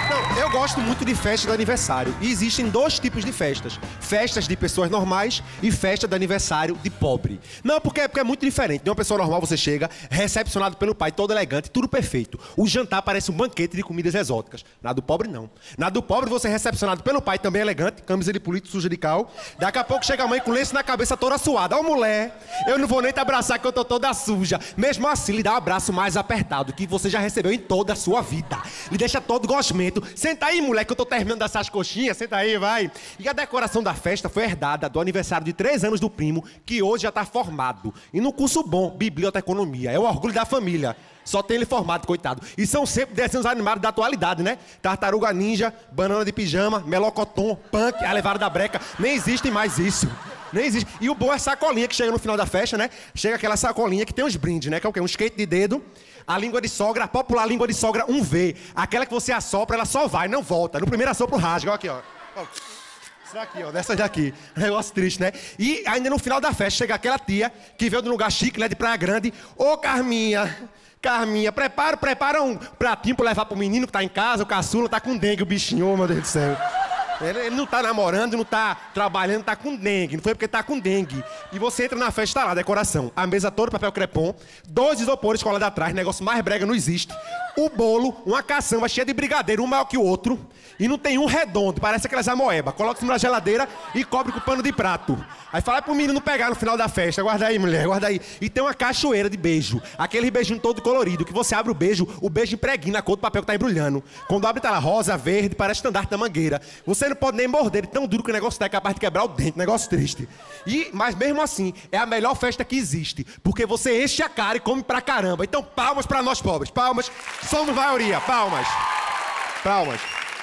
Não, eu gosto muito de festa de aniversário. E existem dois tipos de festas. Festas de pessoas normais e festa de aniversário de pobre. Não, porque é, porque é muito diferente. De uma pessoa normal você chega, recepcionado pelo pai, todo elegante, tudo perfeito. O jantar parece um banquete de comidas exóticas. Na do pobre, não. Na do pobre, você é recepcionado pelo pai, também elegante, camisa de político, suja de cal. Daqui a pouco chega a mãe com lenço na cabeça toda suada. Ó, mulher, eu não vou nem te abraçar que eu tô toda suja. Mesmo assim, lhe dá um abraço mais apertado que você já recebeu em toda a sua vida. Lhe deixa todo gosmento. Senta aí, mulher, que eu tô terminando dessas coxinhas. Senta aí, vai. E a decoração da festa foi herdada do aniversário de três anos do primo, que hoje já tá formado. E no curso bom, biblioteconomia. É o orgulho da família. Só tem ele formado, coitado. E são sempre desenhos animados da atualidade, né? Tartaruga Ninja, Banana de Pijama, Melocotom, Punk, A Levada da Breca. Nem existe mais isso. Nem existe. E o bom é sacolinha que chega no final da festa, né? Chega aquela sacolinha que tem uns brindes, né? Que é o quê? Um skate de dedo, a língua de sogra, a popular língua de sogra um V. Aquela que você assopra, ela só vai, não volta. No primeiro assopro rasga, ó aqui, ó. ó. Isso daqui, ó, dessas daqui. Negócio triste, né? E ainda no final da festa chega aquela tia que veio de um lugar chique, né? De Praia Grande. Ô, Carminha... Carminha, prepara, prepara um pratinho pra levar pro menino que tá em casa, o caçula tá com dengue, o bichinho, oh, meu Deus do céu. Ele, ele não tá namorando, não tá trabalhando, tá com dengue. Não foi porque tá com dengue. E você entra na festa, tá lá, decoração. A mesa toda, papel crepom, dois isopores colados atrás, negócio mais brega não existe. O bolo, uma caçamba cheia de brigadeiro, um maior que o outro. E não tem um redondo, parece aquelas amoeba. Coloca isso na geladeira e cobre com pano de prato. Aí fala pro menino pegar no final da festa. Guarda aí, mulher, guarda aí. E tem uma cachoeira de beijo. Aquele beijinho todo colorido, que você abre o beijo, o beijo impregna a cor do papel que tá embrulhando. Quando abre tá lá rosa, verde, parece estandarte da mangueira. Você não pode nem morder, tão duro que o negócio tá é capaz de quebrar o dente, negócio triste. E, mas mesmo assim, é a melhor festa que existe. Porque você enche a cara e come pra caramba. Então palmas pra nós pobres, palmas. Somos maioria, palmas. Palmas.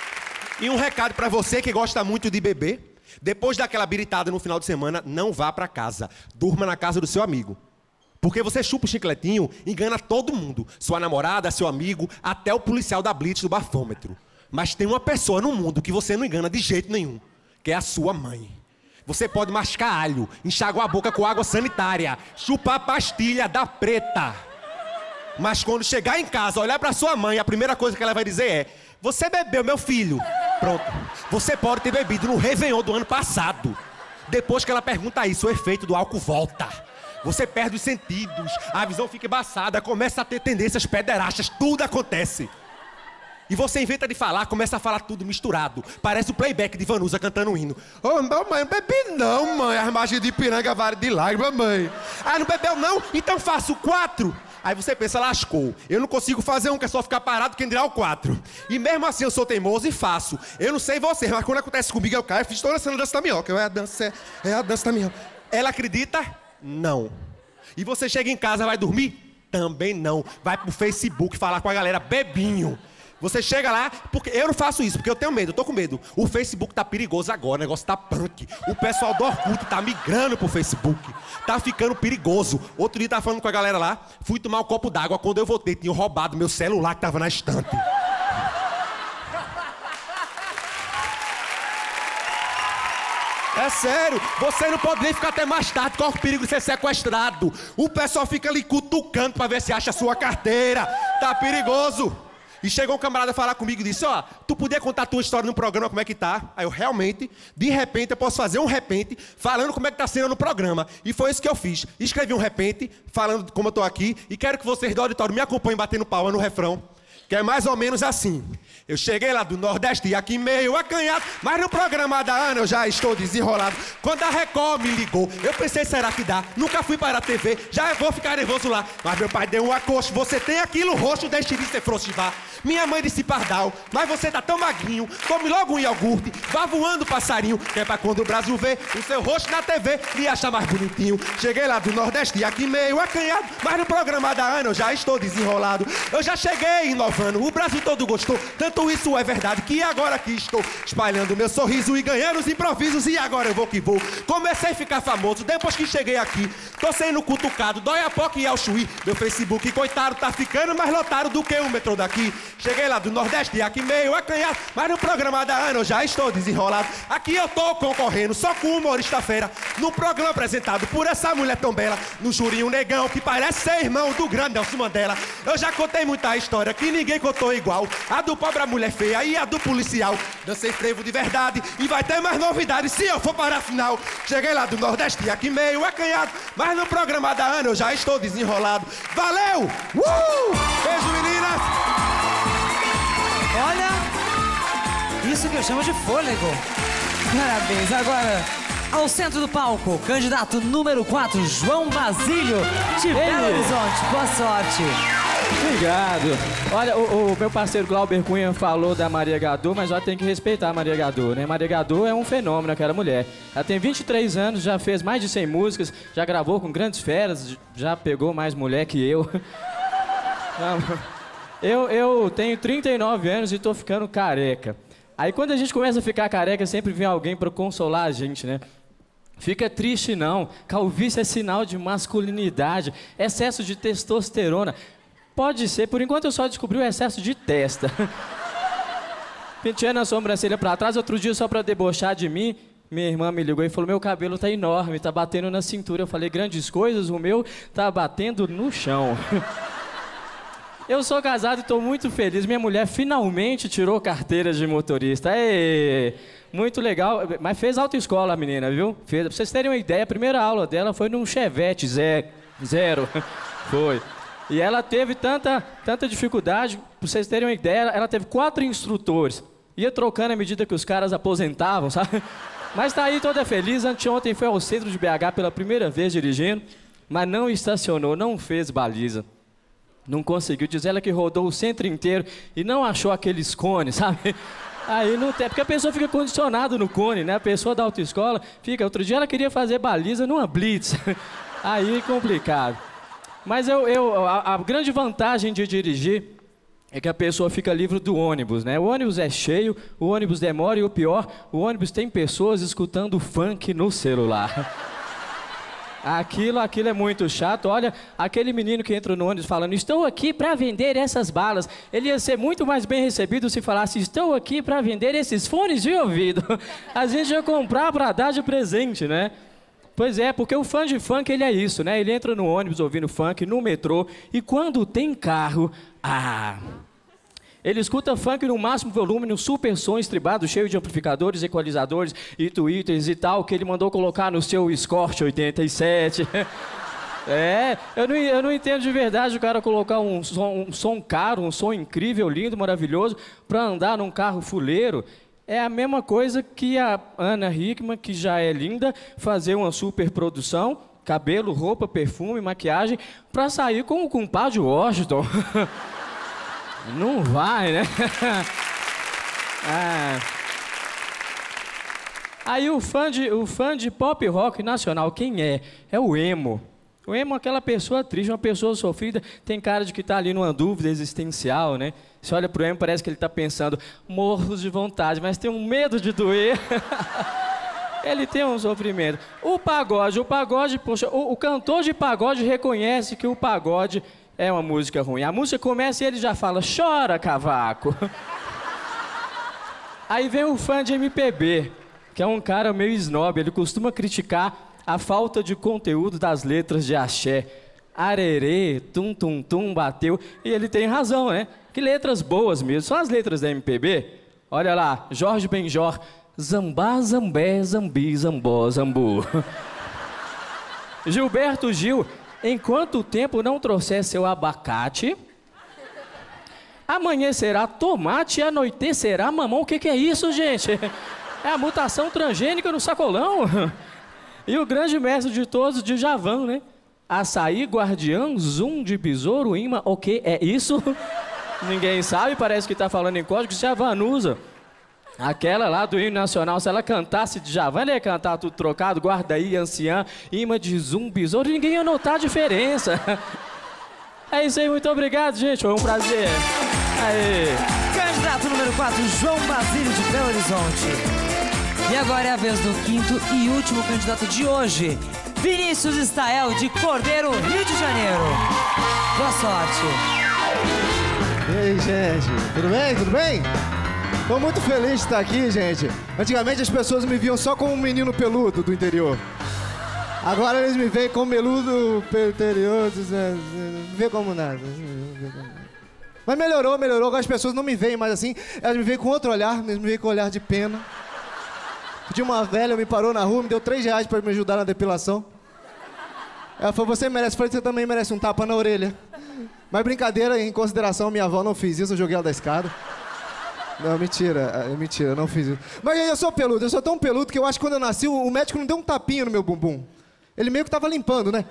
E um recado pra você que gosta muito de beber. Depois daquela biritada no final de semana, não vá pra casa. Durma na casa do seu amigo. Porque você chupa o chicletinho, engana todo mundo. Sua namorada, seu amigo, até o policial da blitz do bafômetro. Mas tem uma pessoa no mundo que você não engana de jeito nenhum. Que é a sua mãe. Você pode mascar alho, enxaguar a boca com água sanitária, chupar a pastilha da preta. Mas quando chegar em casa, olhar pra sua mãe, a primeira coisa que ela vai dizer é: você bebeu, meu filho? Pronto. Você pode ter bebido no Réveillon do ano passado. Depois que ela pergunta isso, o efeito do álcool volta. Você perde os sentidos, a visão fica embaçada, começa a ter tendências pederastas, tudo acontece. E você inventa de falar, começa a falar tudo misturado. Parece o playback de Vanusa cantando um hino. Ô, oh, mãe, não bebi não, mãe. As margens de piranga, vara de lágrima, mãe. Ah, não bebeu não? Então faço quatro. Aí você pensa, lascou. Eu não consigo fazer um, que é só ficar parado, quem dirá o quatro. E mesmo assim eu sou teimoso e faço. Eu não sei você, mas quando acontece comigo eu caio, eu fiz toda essa dança da minhoca. É a dança, é a dança da minhoca. Ela acredita? Não. E você chega em casa, vai dormir? Também não. Vai pro Facebook falar com a galera bebinho. Você chega lá, porque eu não faço isso, porque eu tenho medo, eu tô com medo. O Facebook tá perigoso agora, o negócio tá punk. O pessoal do Orkut tá migrando pro Facebook. Tá ficando perigoso. Outro dia tava falando com a galera lá, fui tomar um copo d'água, quando eu voltei, tinham roubado meu celular que tava na estante. É sério, você não pode nem ficar até mais tarde, corre o perigo de ser sequestrado. O pessoal fica ali cutucando pra ver se acha a sua carteira. Tá perigoso. E chegou um camarada a falar comigo e disse, ó, oh, tu podia contar a tua história no programa, como é que tá? Aí eu, realmente, de repente, eu posso fazer um repente falando como é que tá sendo no programa. E foi isso que eu fiz. Escrevi um repente, falando como eu tô aqui, e quero que vocês do auditório me acompanhem batendo palma no refrão, que é mais ou menos assim. Eu cheguei lá do Nordeste, aqui meio acanhado, mas no programa da Ana eu já estou desenrolado. Quando a Record me ligou, eu pensei, será que dá? Nunca fui para a T V, já vou ficar nervoso lá. Mas meu pai deu um acosto, você tem aquilo roxo, deixe de ser frouxivar. Minha mãe disse pardal, mas você tá tão magrinho, come logo um iogurte, vá voando passarinho, que é pra quando o Brasil vê o seu rosto na T V, me achar mais bonitinho. Cheguei lá do Nordeste, aqui meio acanhado, mas no programa da Ana eu já estou desenrolado. Eu já cheguei inovando, o Brasil todo gostou, tanto isso é verdade que agora aqui estou espalhando meu sorriso e ganhando os improvisos, e agora eu vou que vou. Comecei a ficar famoso depois que cheguei aqui, tô sendo cutucado, dói a poca e ao chuí. Meu Facebook, coitado, tá ficando mais lotado do que o metrô daqui. Cheguei lá do Nordeste, aqui meio acanhado, mas no programa da Ana eu já estou desenrolado. Aqui eu tô concorrendo só com o humorista fera, no programa apresentado por essa mulher tão bela, no jurinho negão que parece ser irmão do grande Nelson Mandela. Eu já contei muita história que ninguém ninguém contou igual. A do pobre, a mulher feia e a do policial. Dancei frevo de verdade e vai ter mais novidades se eu for para a final. Cheguei lá do Nordeste aqui meio acanhado, mas no programa da Ana eu já estou desenrolado. Valeu! Uh! Beijo, meninas! Olha, isso que eu chamo de fôlego. Parabéns. Agora, ao centro do palco, candidato número quatro, João Basílio, de Belo Horizonte. Boa sorte. Obrigado. Olha, o, o meu parceiro Glauber Cunha falou da Maria Gadu, mas eu tenho que respeitar a Maria Gadu, né? Maria Gadu é um fenômeno, aquela mulher. Ela tem vinte e três anos, já fez mais de cem músicas, já gravou com grandes feras, já pegou mais mulher que eu. Eu, eu tenho trinta e nove anos e tô ficando careca. Aí quando a gente começa a ficar careca, sempre vem alguém para consolar a gente, né? Fica triste não, calvície é sinal de masculinidade, excesso de testosterona. Pode ser, por enquanto eu só descobri o excesso de testa. Penteando a sobrancelha pra trás, outro dia só pra debochar de mim, minha irmã me ligou e falou, meu cabelo tá enorme, tá batendo na cintura. Eu falei, grandes coisas, o meu tá batendo no chão. Eu sou casado e tô muito feliz, minha mulher finalmente tirou carteira de motorista. Ei, muito legal, mas fez autoescola a menina, viu? Fez. Pra vocês terem uma ideia, a primeira aula dela foi num Chevette zero. Zero. Foi. E ela teve tanta, tanta dificuldade, pra vocês terem uma ideia, ela teve quatro instrutores. Ia trocando à medida que os caras aposentavam, sabe? Mas tá aí toda feliz. Anteontem foi ao centro de B H pela primeira vez dirigindo, mas não estacionou, não fez baliza. Não conseguiu. Diz ela que rodou o centro inteiro e não achou aqueles cones, sabe? Aí não tem, porque a pessoa fica condicionada no cone, né? A pessoa da autoescola fica. Outro dia ela queria fazer baliza numa blitz. Aí complicado. Mas eu, eu, a, a grande vantagem de dirigir é que a pessoa fica livre do ônibus, né? O ônibus é cheio, o ônibus demora e o pior, o ônibus tem pessoas escutando funk no celular. Aquilo, aquilo é muito chato. Olha, aquele menino que entra no ônibus falando, estou aqui para vender essas balas. Ele ia ser muito mais bem recebido se falasse, estou aqui para vender esses fones de ouvido. A gente ia comprar para dar de presente, né? Pois é, porque o fã de funk, ele é isso, né? Ele entra no ônibus ouvindo funk, no metrô, e quando tem carro, ah... ele escuta funk no máximo volume, no super som estribado, cheio de amplificadores, equalizadores e tweeters e tal, que ele mandou colocar no seu Escort oitenta e sete. É, eu não, eu não entendo de verdade o cara colocar um som, um som caro, um som incrível, lindo, maravilhoso, para andar num carro fuleiro. É a mesma coisa que a Ana Hickman, que já é linda, fazer uma super produção, cabelo, roupa, perfume, maquiagem, para sair com o compadre Washington. Não vai, né? Ah. Aí o fã, de, o fã de pop rock nacional, quem é? É o emo. O emo é aquela pessoa triste, uma pessoa sofrida, tem cara de que está ali numa dúvida existencial, né? Você olha pro emo, parece que ele está pensando, morros de vontade, mas tem um medo de doer. Ele tem um sofrimento. O pagode, o pagode, poxa, o, o cantor de pagode reconhece que o pagode é uma música ruim. A música começa e ele já fala, chora, cavaco. Aí vem o fã de M P B, que é um cara meio snob. Ele costuma criticar a falta de conteúdo das letras de axé. Arerê, tum, tum, tum, bateu. E ele tem razão, né? Que letras boas mesmo. Só as letras da M P B. Olha lá, Jorge Benjor. Zambá, zambé, zambi, zambó, zambu. Gilberto Gil. Enquanto o tempo não trouxer seu abacate, amanhecerá tomate e anoitecerá mamão. O que, que é isso, gente? É a mutação transgênica no sacolão. E o grande mestre de todos, Djavan, né? Açaí, guardião, zoom de besouro, imã. O que é isso? Ninguém sabe, parece que está falando em código. Djavan usa. Aquela lá do hino nacional, se ela cantasse Djavan, ela ia cantar tudo trocado, guarda aí, anciã, imã de zoom, besouro, ninguém ia notar a diferença. É isso aí, muito obrigado, gente, foi um prazer. Aê. Candidato número quatro, João Basílio de Belo Horizonte. E agora é a vez do quinto e último candidato de hoje, Vinícius Stael, de Cordeiro, Rio de Janeiro. Boa sorte. E aí, gente, tudo bem? Tudo bem? Tô muito feliz de estar aqui, gente. Antigamente as pessoas me viam só como um menino peludo do interior. Agora eles me veem como meludo pelo interior, me vê como nada. Mas melhorou, melhorou. Agora as pessoas não me veem mais assim. Elas me veem com outro olhar, me veem com um olhar de pena. De uma velha me parou na rua, me deu três reais pra me ajudar na depilação. Ela falou, você merece. Eu falei, você também merece um tapa na orelha. Mas brincadeira, em consideração, minha avó não fez isso, eu joguei ela da escada. Não, mentira, é mentira, eu não fiz isso. Mas eu sou peludo, eu sou tão peludo que eu acho que quando eu nasci, o médico não deu um tapinha no meu bumbum. Ele meio que tava limpando, né?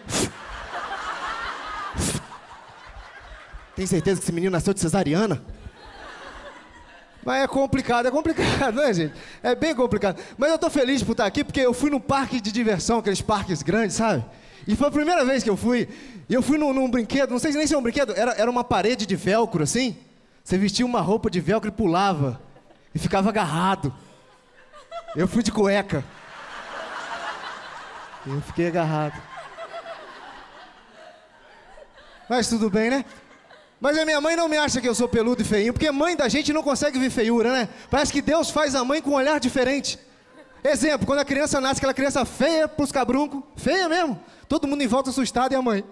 Tem certeza que esse menino nasceu de cesariana? Mas é complicado, é complicado, né, gente? É bem complicado. Mas eu tô feliz por estar aqui, porque eu fui num parque de diversão, aqueles parques grandes, sabe? E foi a primeira vez que eu fui. E eu fui num, num brinquedo, não sei nem se é um brinquedo, era, era uma parede de velcro, assim. Você vestia uma roupa de velcro e pulava. E ficava agarrado. Eu fui de cueca. Eu fiquei agarrado. Mas tudo bem, né? Mas a minha mãe não me acha que eu sou peludo e feinho, porque mãe da gente não consegue ver feiura, né? Parece que Deus faz a mãe com um olhar diferente. Exemplo, quando a criança nasce, aquela criança feia pros cabruncos, feia mesmo, todo mundo em volta assustado e a mãe.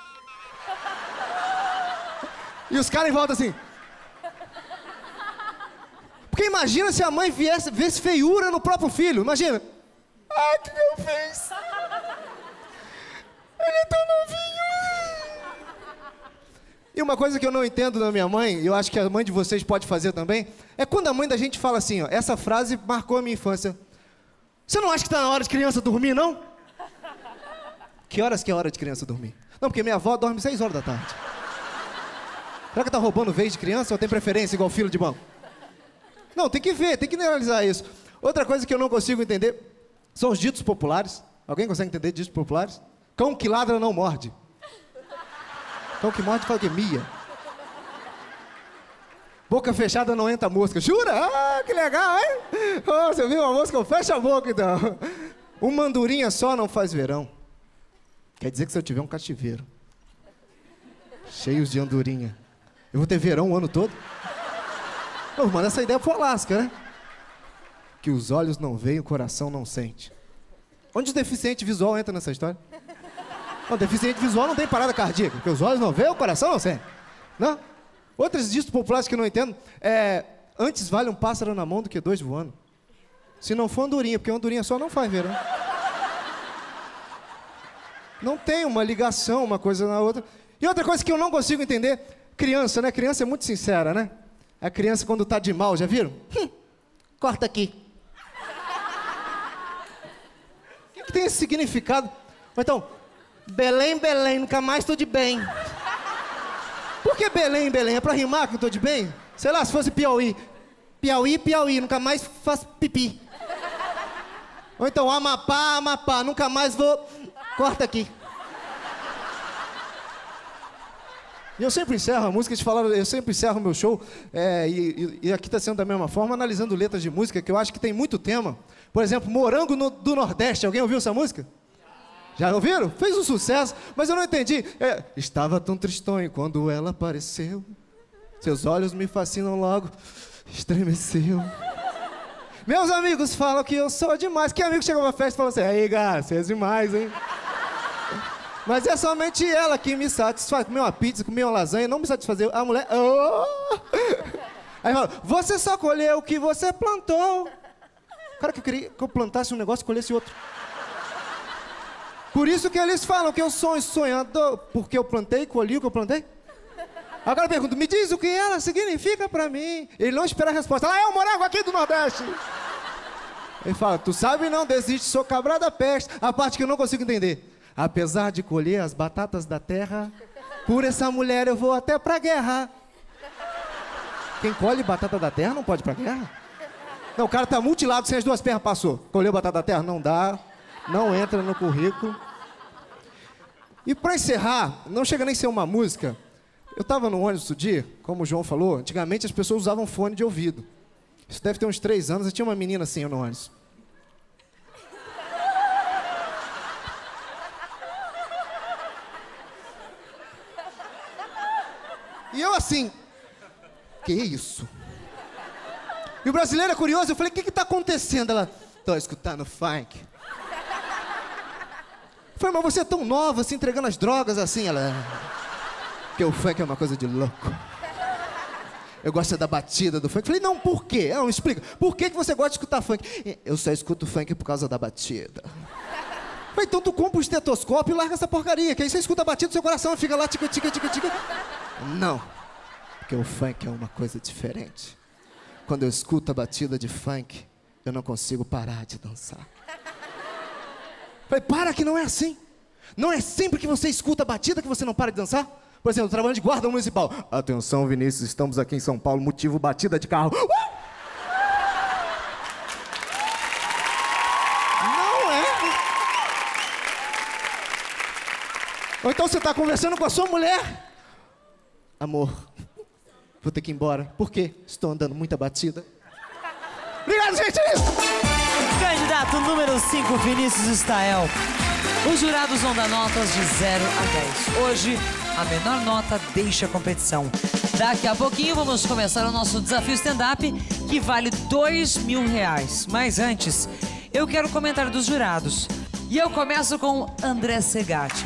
E os caras em volta assim. Porque imagina se a mãe viesse, visse feiura no próprio filho, imagina. Ai, o que eu fiz? Ele é tão novinho. E uma coisa que eu não entendo da minha mãe, e eu acho que a mãe de vocês pode fazer também, é quando a mãe da gente fala assim, ó, essa frase marcou a minha infância. Você não acha que tá na hora de criança dormir, não? Que horas que é hora de criança dormir? Não, porque minha avó dorme seis horas da tarde. Será que tá roubando vez de criança ou tem preferência igual filho de banco? Não, tem que ver, tem que analisar isso. Outra coisa que eu não consigo entender são os ditos populares. Alguém consegue entender ditos populares? Cão que ladra não morde. Cão que morde fala que mia. Boca fechada não entra mosca. Jura? Ah, que legal, hein? Oh, você viu uma mosca? Fecha a boca, então. Uma andorinha só não faz verão. Quer dizer que se eu tiver um cativeiro cheios de andorinha, eu vou ter verão o ano todo? Pô, manda essa ideia pro Alasca, né? Que os olhos não veem, o coração não sente. Onde o deficiente visual entra nessa história? O deficiente visual não tem parada cardíaca, porque os olhos não veem, o coração não sente. Não? Outros ditos populares que eu não entendo é... Antes vale um pássaro na mão do que dois voando. Se não for andorinha, porque andorinha só não faz verão. Não tem uma ligação, uma coisa na outra. E outra coisa que eu não consigo entender, criança, né? Criança é muito sincera, né? A criança quando tá de mal, já viram? Hum, corta aqui. O que, que tem esse significado? Ou então, Belém, Belém, nunca mais tô de bem. Por que Belém, Belém? É pra rimar que eu tô de bem? Sei lá, se fosse Piauí. Piauí, Piauí, nunca mais faço pipi. Ou então, Amapá, Amapá, nunca mais vou... Corta aqui. E eu sempre encerro a música, te falaram, eu sempre encerro o meu show, é, e, e aqui está sendo da mesma forma, analisando letras de música, que eu acho que tem muito tema. Por exemplo, Morango no, do Nordeste. Alguém ouviu essa música? Já ouviram? Fez um sucesso, mas eu não entendi. É, estava tão tristonho quando ela apareceu. Seus olhos me fascinam logo. Estremeceu. Meus amigos falam que eu sou demais. Que amigo chega numa festa e fala assim, aí, cara, você é demais, hein? Mas é somente ela que me satisfaz. Comer uma pizza, comer uma lasanha, não me satisfazer. A mulher... Oh! Aí fala, você só colheu o que você plantou. Cara, que eu queria que eu plantasse um negócio e colhesse outro. Por isso que eles falam que eu sou um sonhador. Porque eu plantei e colhi o que eu plantei. Agora eu pergunto, me diz o que ela significa pra mim. Ele não espera a resposta. Ela é o morango aqui do Nordeste. Ele fala, tu sabe não, desiste, sou cabra da peste. A parte que eu não consigo entender. Apesar de colher as batatas da terra, por essa mulher eu vou até pra guerra. Quem colhe batata da terra não pode ir pra guerra? Não, o cara tá mutilado sem as duas pernas, passou. Colheu batata da terra? Não dá. Não entra no currículo. E pra encerrar, não chega nem a ser uma música. Eu tava no ônibus outro dia, como o João falou, antigamente as pessoas usavam fone de ouvido. Isso deve ter uns três anos, eu tinha uma menina assim no ônibus. E eu assim, que isso? E o brasileiro é curioso, eu falei, o que que tá acontecendo? Ela, tô escutando funk. Eu falei, mas você é tão nova, assim, entregando as drogas assim, ela... Porque o funk é uma coisa de louco. Eu gosto da batida do funk. Falei, não, por quê? Não, explica. Por que que você gosta de escutar funk? Eu só escuto funk por causa da batida. Falei, então tu compra um estetoscópio e larga essa porcaria, que aí você escuta a batida do seu coração e fica lá, tica, tica, tica, tica. Não, porque o funk é uma coisa diferente. Quando eu escuto a batida de funk, eu não consigo parar de dançar. Falei, para que não é assim. Não é sempre que você escuta a batida que você não para de dançar? Por exemplo, trabalhando de guarda municipal. Atenção, Vinícius, estamos aqui em São Paulo, motivo batida de carro. Uh! Não é? Ou então você está conversando com a sua mulher. Amor, vou ter que ir embora. Por quê? Estou andando muita batida. Obrigado, gente! É isso! Candidato número cinco, Vinícius Stael. Os jurados vão dar notas de zero a dez. Hoje, a menor nota deixa a competição. Daqui a pouquinho vamos começar o nosso desafio stand-up, que vale dois mil reais. Mas antes, eu quero o comentário dos jurados. E eu começo com André Segatti.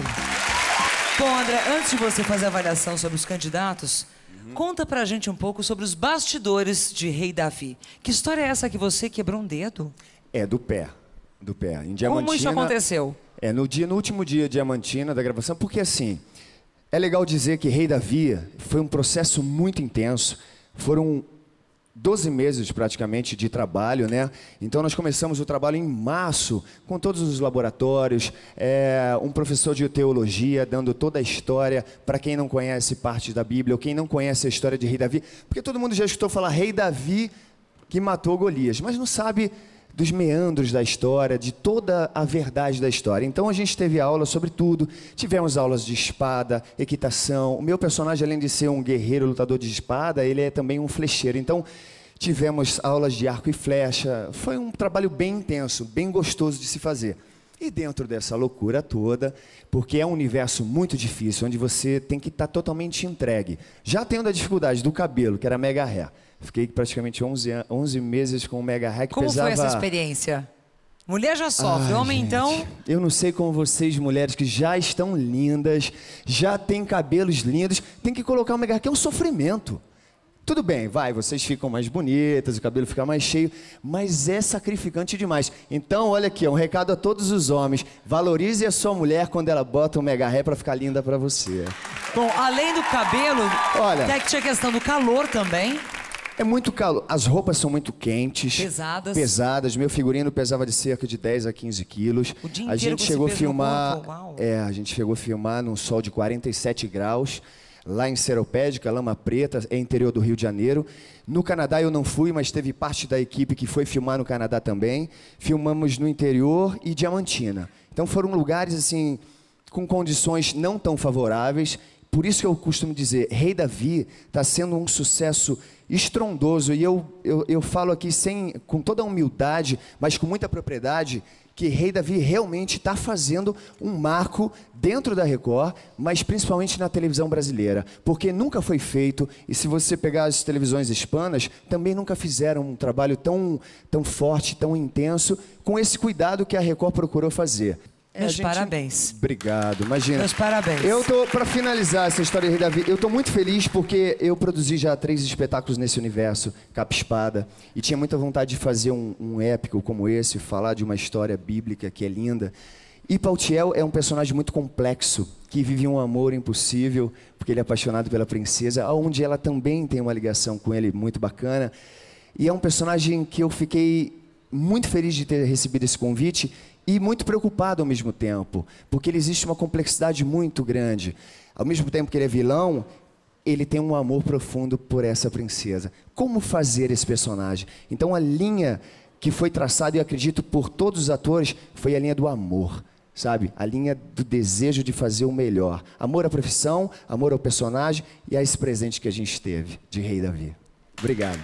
Bom, André, antes de você fazer a avaliação sobre os candidatos, uhum. conta pra gente um pouco sobre os bastidores de Rei Davi. Que história é essa que você quebrou um dedo? É, do pé. Do pé. Em Diamantina. Como isso aconteceu? É, no, dia, no último dia de Diamantina da gravação, porque assim, é legal dizer que Rei Davi foi um processo muito intenso. Foram doze meses praticamente de trabalho, né? Então nós começamos o trabalho em março, com todos os laboratórios, é, um professor de teologia dando toda a história para quem não conhece parte da Bíblia, ou quem não conhece a história de Rei Davi, porque todo mundo já escutou falar Rei Davi que matou Golias, mas não sabe dos meandros da história, de toda a verdade da história. Então a gente teve aula sobre tudo, tivemos aulas de espada, equitação. O meu personagem, além de ser um guerreiro lutador de espada, ele é também um flecheiro. Então tivemos aulas de arco e flecha. Foi um trabalho bem intenso, bem gostoso de se fazer. E dentro dessa loucura toda, porque é um universo muito difícil, onde você tem que estar totalmente entregue. Já tendo a dificuldade do cabelo, que era mega hair. Fiquei praticamente onze meses com o mega hair que Como pesava... foi essa experiência? Mulher já sofre, Ai, homem gente, então... Eu não sei como vocês, mulheres que já estão lindas, já têm cabelos lindos, tem que colocar o mega hair, que é um sofrimento. Tudo bem, vai, vocês ficam mais bonitas, o cabelo fica mais cheio, mas é sacrificante demais. Então, olha aqui, um recado a todos os homens. Valorize a sua mulher quando ela bota um mega hair para ficar linda para você. Bom, além do cabelo, olha, tem que tinha a questão do calor também. É muito calor. As roupas são muito quentes. Pesadas. Pesadas. Meu figurino pesava de cerca de dez a quinze quilos. O dia a inteiro gente chegou a filmar. Corpo, é, a gente chegou a filmar num sol de quarenta e sete graus, lá em Seropédica, Lama Preta, é interior do Rio de Janeiro. No Canadá eu não fui, mas teve parte da equipe que foi filmar no Canadá também. Filmamos no interior e Diamantina. Então foram lugares assim com condições não tão favoráveis. Por isso que eu costumo dizer, Rei Davi está sendo um sucesso estrondoso. E eu, eu, eu falo aqui sem, com toda a humildade, mas com muita propriedade, que Rei Davi realmente está fazendo um marco dentro da Record, mas principalmente na televisão brasileira. Porque nunca foi feito, e se você pegar as televisões hispanas, também nunca fizeram um trabalho tão, tão forte, tão intenso, com esse cuidado que a Record procurou fazer. Meus É, gente... parabéns. Obrigado, imagina. Meus parabéns. Eu tô, para finalizar essa história de Rei Davi, eu tô muito feliz porque eu produzi já três espetáculos nesse universo, Capa e Espada, e tinha muita vontade de fazer um, um épico como esse, falar de uma história bíblica que é linda. E Paltiel é um personagem muito complexo, que vive um amor impossível, porque ele é apaixonado pela princesa, onde ela também tem uma ligação com ele muito bacana. E é um personagem que eu fiquei muito feliz de ter recebido esse convite, e muito preocupado ao mesmo tempo, porque ele existe uma complexidade muito grande. Ao mesmo tempo que ele é vilão, ele tem um amor profundo por essa princesa. Como fazer esse personagem? Então a linha que foi traçada, e eu acredito por todos os atores, foi a linha do amor, sabe? A linha do desejo de fazer o melhor. Amor à profissão, amor ao personagem e a esse presente que a gente teve de Rei Davi. Obrigado.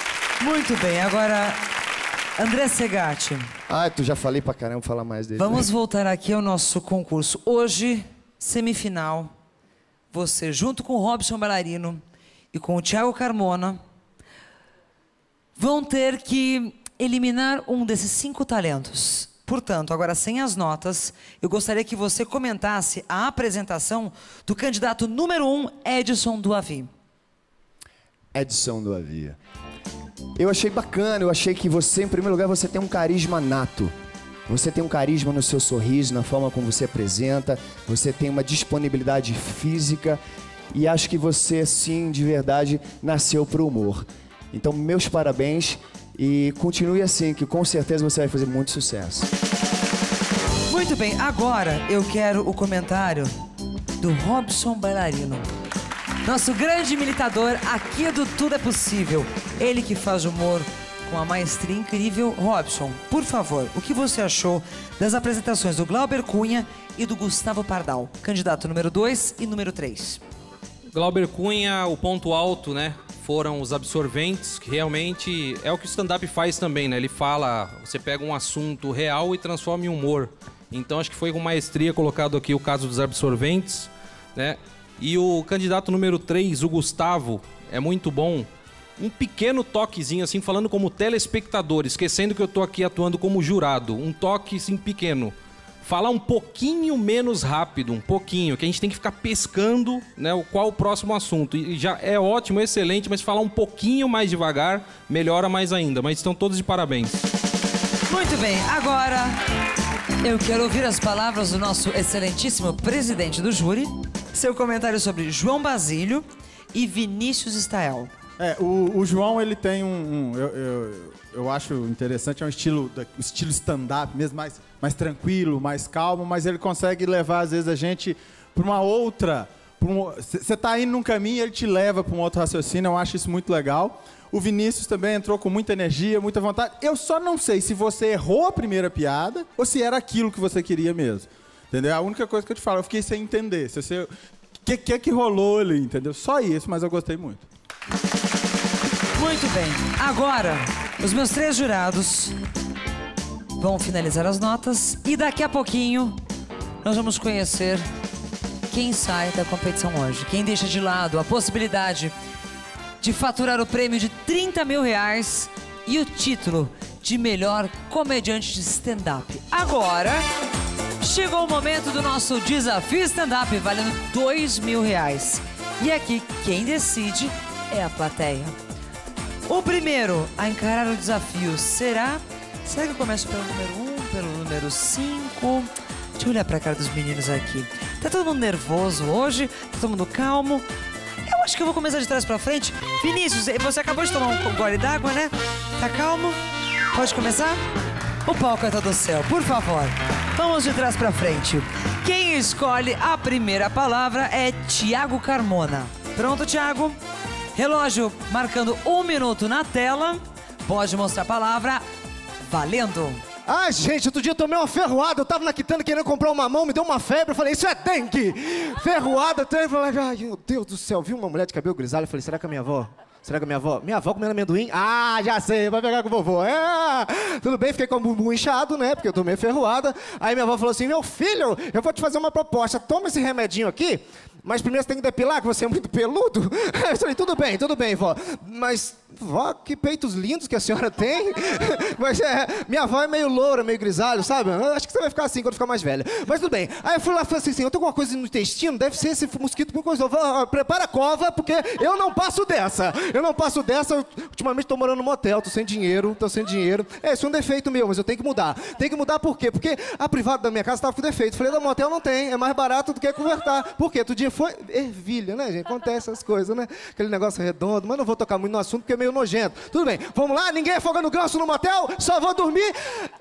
Muito bem, agora... André Segatti. Ah, tu já falei pra caramba, vou falar mais dele. Vamos voltar aqui ao nosso concurso. Hoje, semifinal, você junto com o Robson Bailarino e com o Thiago Carmona vão ter que eliminar um desses cinco talentos. Portanto, agora sem as notas, eu gostaria que você comentasse a apresentação do candidato número um, Edson Duavi. Edson do Avia. Eu achei bacana, eu achei que você, em primeiro lugar, você tem um carisma nato. Você tem um carisma no seu sorriso, na forma como você apresenta, você tem uma disponibilidade física e acho que você, sim, de verdade, nasceu pro humor. Então, meus parabéns e continue assim, que com certeza você vai fazer muito sucesso. Muito bem, agora eu quero o comentário do Robson Bailarino. Nosso grande militador aqui do Tudo é Possível. Ele que faz humor com a maestria incrível. Robson, por favor, o que você achou das apresentações do Glauber Cunha e do Gustavo Pardal, candidato número dois e número três? Glauber Cunha, o ponto alto, né? Foram os absorventes, que realmente é o que o stand-up faz também, né? Ele fala, você pega um assunto real e transforma em humor. Então acho que foi com maestria colocado aqui o caso dos absorventes, né? E o candidato número três, o Gustavo, é muito bom. Um pequeno toquezinho, assim, falando como telespectador, esquecendo que eu tô aqui atuando como jurado. Um toque, assim, pequeno. Falar um pouquinho menos rápido, um pouquinho, que a gente tem que ficar pescando, né, qual o próximo assunto. E já é ótimo, excelente, mas falar um pouquinho mais devagar melhora mais ainda. Mas estão todos de parabéns. Muito bem, agora eu quero ouvir as palavras do nosso excelentíssimo presidente do júri. Seu comentário sobre João Basílio e Vinícius Stael. É, o, o João, ele tem um... um eu, eu, eu acho interessante, é um estilo, estilo stand-up mesmo, mais, mais tranquilo, mais calmo, mas ele consegue levar, às vezes, a gente para uma outra... Você um, tá indo num caminho e ele te leva para um outro raciocínio, eu acho isso muito legal. O Vinícius também entrou com muita energia, muita vontade. Eu só não sei se você errou a primeira piada ou se era aquilo que você queria mesmo. Entendeu? É a única coisa que eu te falo, eu fiquei sem entender. Se você... O que, que que rolou ali, entendeu? Só isso, mas eu gostei muito. Muito bem. Agora, os meus três jurados vão finalizar as notas e daqui a pouquinho nós vamos conhecer quem sai da competição hoje. Quem deixa de lado a possibilidade de faturar o prêmio de trinta mil reais e o título de melhor comediante de stand-up. Agora... chegou o momento do nosso desafio stand-up, valendo dois mil reais. E aqui, quem decide é a plateia. O primeiro a encarar o desafio será... Será que eu começo pelo número um, pelo número cinco? Deixa eu olhar pra cara dos meninos aqui. Tá todo mundo nervoso hoje? Tá todo mundo calmo? Eu acho que eu vou começar de trás pra frente. Vinícius, você acabou de tomar um gole d'água, né? Tá calmo? Pode começar? O palco é todo seu, por favor. Vamos de trás pra frente. Quem escolhe a primeira palavra é Thiago Carmona. Pronto, Thiago? Relógio marcando um minuto na tela. Pode mostrar a palavra. Valendo. Ai, gente, outro dia eu tomei uma ferroada. Eu tava na quitanda querendo comprar uma mão, me deu uma febre. Eu falei, isso é dengue. Ferroada, tem. Ai, meu Deus do céu. Vi uma mulher de cabelo grisalho. Eu falei, será que é minha avó? Será que é minha avó? Minha avó comendo amendoim? Ah, já sei, vai pegar com o vovô. É, tudo bem, fiquei com o bumbum inchado, né? Porque eu tomei ferroada. Aí minha avó falou assim, meu filho, eu vou te fazer uma proposta. Toma esse remedinho aqui, mas primeiro você tem que depilar, que você é muito peludo. Eu falei, tudo bem, tudo bem, vó. Mas, vó, que peitos lindos que a senhora tem. Mas é, minha avó é meio loura, meio grisalho, sabe? Eu acho que você vai ficar assim quando ficar mais velha. Mas tudo bem. Aí eu fui lá e falei assim, eu tenho alguma coisa no intestino, deve ser esse mosquito com coisa. Vó, prepara a cova, porque eu não passo dessa. Eu não passo dessa, eu, ultimamente tô morando no motel, tô sem dinheiro, tô sem dinheiro. É, isso é um defeito meu, mas eu tenho que mudar. Tem que mudar por quê? Porque a privada da minha casa tava com defeito. Falei, da motel não tem, é mais barato do que convertar. Por quê? Outro dia foi ervilha, né, gente? Acontece essas coisas, né? Aquele negócio redondo, mas não vou tocar muito no assunto porque é meio nojento. Tudo bem, vamos lá? Ninguém afogando ganso no motel? Só vou dormir.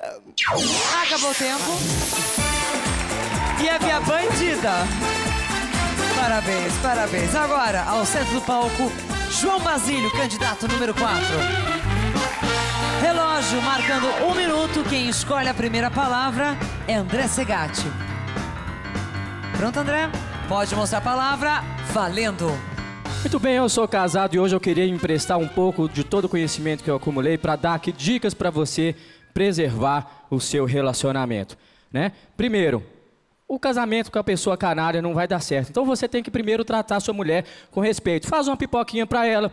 Acabou o tempo. E a minha bandida. Parabéns, parabéns. Agora, ao centro do palco, João Basílio, candidato número quatro. Relógio marcando um minuto. Quem escolhe a primeira palavra é André Segatti. Pronto, André? Pode mostrar a palavra. Valendo. Muito bem, eu sou casado e hoje eu queria emprestar um pouco de todo o conhecimento que eu acumulei para dar aqui dicas para você preservar o seu relacionamento, né? Primeiro, o casamento com a pessoa canária não vai dar certo. Então você tem que primeiro tratar a sua mulher com respeito. Faz uma pipoquinha para ela,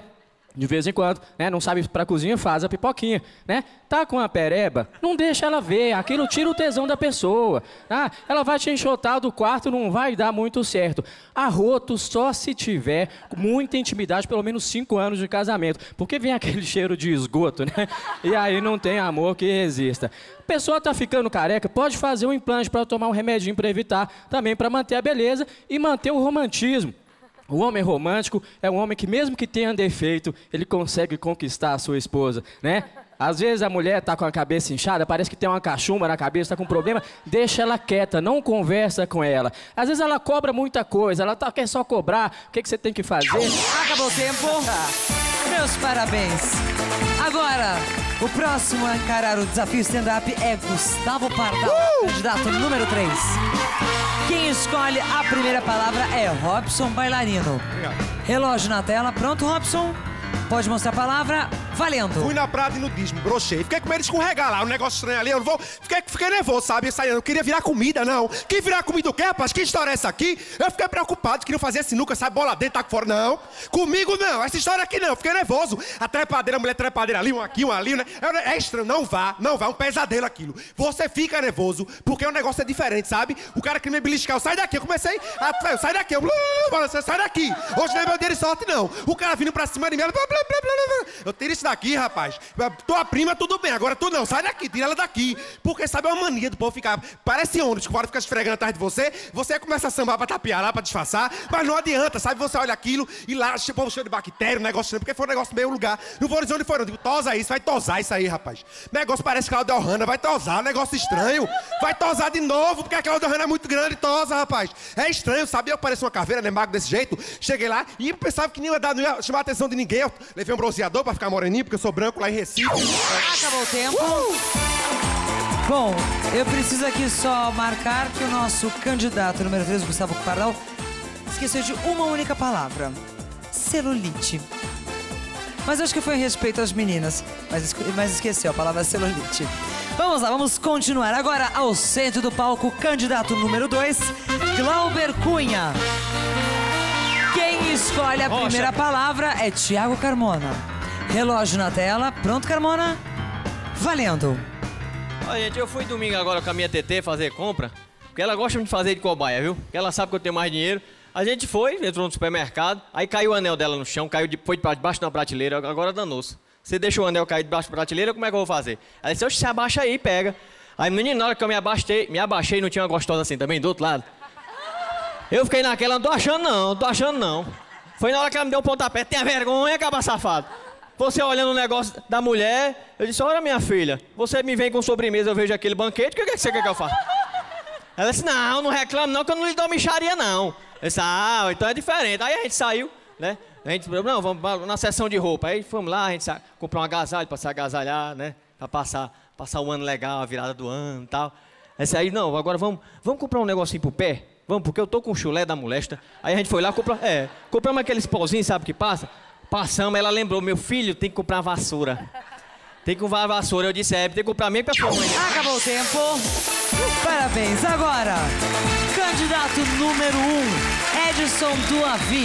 De vez em quando, né? Não sabe ir pra cozinha, faz a pipoquinha, né? Tá com a pereba, não deixa ela ver, aquilo tira o tesão da pessoa. Ah, ela vai te enxotar do quarto, não vai dar muito certo. Arroto só se tiver muita intimidade, pelo menos cinco anos de casamento. Porque vem aquele cheiro de esgoto, né? E aí não tem amor que resista. A pessoa tá ficando careca, pode fazer um implante para tomar um remedinho para evitar, também para manter a beleza e manter o romantismo. O homem romântico é um homem que, mesmo que tenha defeito, ele consegue conquistar a sua esposa, né? Às vezes a mulher tá com a cabeça inchada, parece que tem uma cachumba na cabeça, tá com um problema, deixa ela quieta, não conversa com ela. Às vezes ela cobra muita coisa, ela tá, quer só cobrar, o que, que você tem que fazer? Acabou o tempo. Meus parabéns. Agora, o próximo a encarar o desafio stand-up é Gustavo Pardal, uh! candidato número três. Quem escolhe a primeira palavra é Robson Bailarino. Obrigado. Relógio na tela. Pronto, Robson? Pode mostrar a palavra. Valendo. Fui na praia de nudismo, brochei. Fiquei com medo de escorregar lá, um negócio estranho ali. Eu não vou... Fiquei, fiquei nervoso, sabe? Eu não queria virar comida, não. Que virar comida o quê, rapaz? Que história é essa aqui? Eu fiquei preocupado, queria fazer sinuca, sabe? Bola dentro, tá fora. Não. Comigo, não. Essa história aqui, não. Fiquei nervoso. A trepadeira, a mulher trepadeira ali, um aqui, um ali, né? É estranho. Não vá, não vá. É um pesadelo aquilo. Você fica nervoso, porque o negócio é diferente, sabe? O cara que me beliscar, eu saio daqui. Eu comecei a... Eu saio daqui. Eu... Você sai daqui. Hoje não é meu dia de sorte, não. O cara vindo pra cima de mim, ela... Eu tiro isso daqui, rapaz. Tua prima, tudo bem. Agora tu não. Sai daqui, tira ela daqui. Porque sabe a mania do povo ficar... Parece ônibus, que o cara fica esfregando atrás de você. Você começa a sambar pra tapear lá, pra disfarçar. Mas não adianta, sabe? Você olha aquilo e lá, o povo cheio de bactéria, um negócio... Porque foi um negócio meio lugar. Não vou dizer onde foi, não. Digo, tosa isso. Vai tosar isso aí, rapaz. Negócio parece Claudio Hanna. Vai tosar. Negócio estranho. Vai tosar de novo, porque a Claudio Hanna é muito grande. Tosa, rapaz. É estranho, sabe? Eu pareço uma caveira, né? Mago desse jeito. Cheguei lá e pensava que não ia, dar, não ia chamar a atenção de ninguém. Eu levei um bronzeador pra ficar moreninho, porque eu sou branco lá em Recife. Acabou o tempo. Uh! Bom, eu preciso aqui só marcar que o nosso candidato número três, Gustavo Pardal, esqueceu de uma única palavra. Celulite. Mas acho que foi em respeito às meninas. Mas, mas esqueceu a palavra celulite. Vamos lá, vamos continuar. Agora, ao centro do palco, candidato número dois, Glauber Cunha. Quem escolhe a primeira Rocha. palavra é Thiago Carmona. Relógio na tela. Pronto, Carmona? Valendo. Olha, gente, eu fui domingo agora com a minha T T fazer compra, porque ela gosta de fazer de cobaia, viu? Porque ela sabe que eu tenho mais dinheiro. A gente foi, entrou no supermercado, aí caiu o anel dela no chão, caiu de, foi para debaixo da prateleira, agora danou-se. Você deixa o anel cair debaixo da prateleira, como é que eu vou fazer? Ela disse, oxe, você abaixa aí, pega. Aí, menino, na hora que eu me abaixei, me abaixei, não tinha uma gostosa assim também, do outro lado. Eu fiquei naquela, não tô achando não, não tô achando não. Foi na hora que ela me deu um pontapé, tenha vergonha, acaba safado. Você olhando o negócio da mulher, eu disse, olha minha filha, você me vem com sobremesa, eu vejo aquele banquete, o que, que você quer que eu faça? Ela disse, não, não reclamo não, que eu não lhe dou micharia não. Eu disse, ah, então é diferente. Aí a gente saiu, né? A gente, não, vamos na seção de roupa. Aí fomos lá, a gente sa... comprou um agasalho pra se agasalhar, né? Pra passar, passar um ano legal, a virada do ano e tal. Aí disse, aí, não, agora vamos, vamos comprar um negocinho pro pé? Vamos, porque eu tô com o chulé da molesta. Aí a gente foi lá, comprou, é, compramos aqueles pauzinhos, sabe o que passa? Passamos, ela lembrou, meu filho tem que comprar vassoura. Tem que comprar vassoura. Eu disse, é, tem que comprar mesmo pra sua mãe. Acabou o tempo. Parabéns. Agora, candidato número um, Edson Duavi.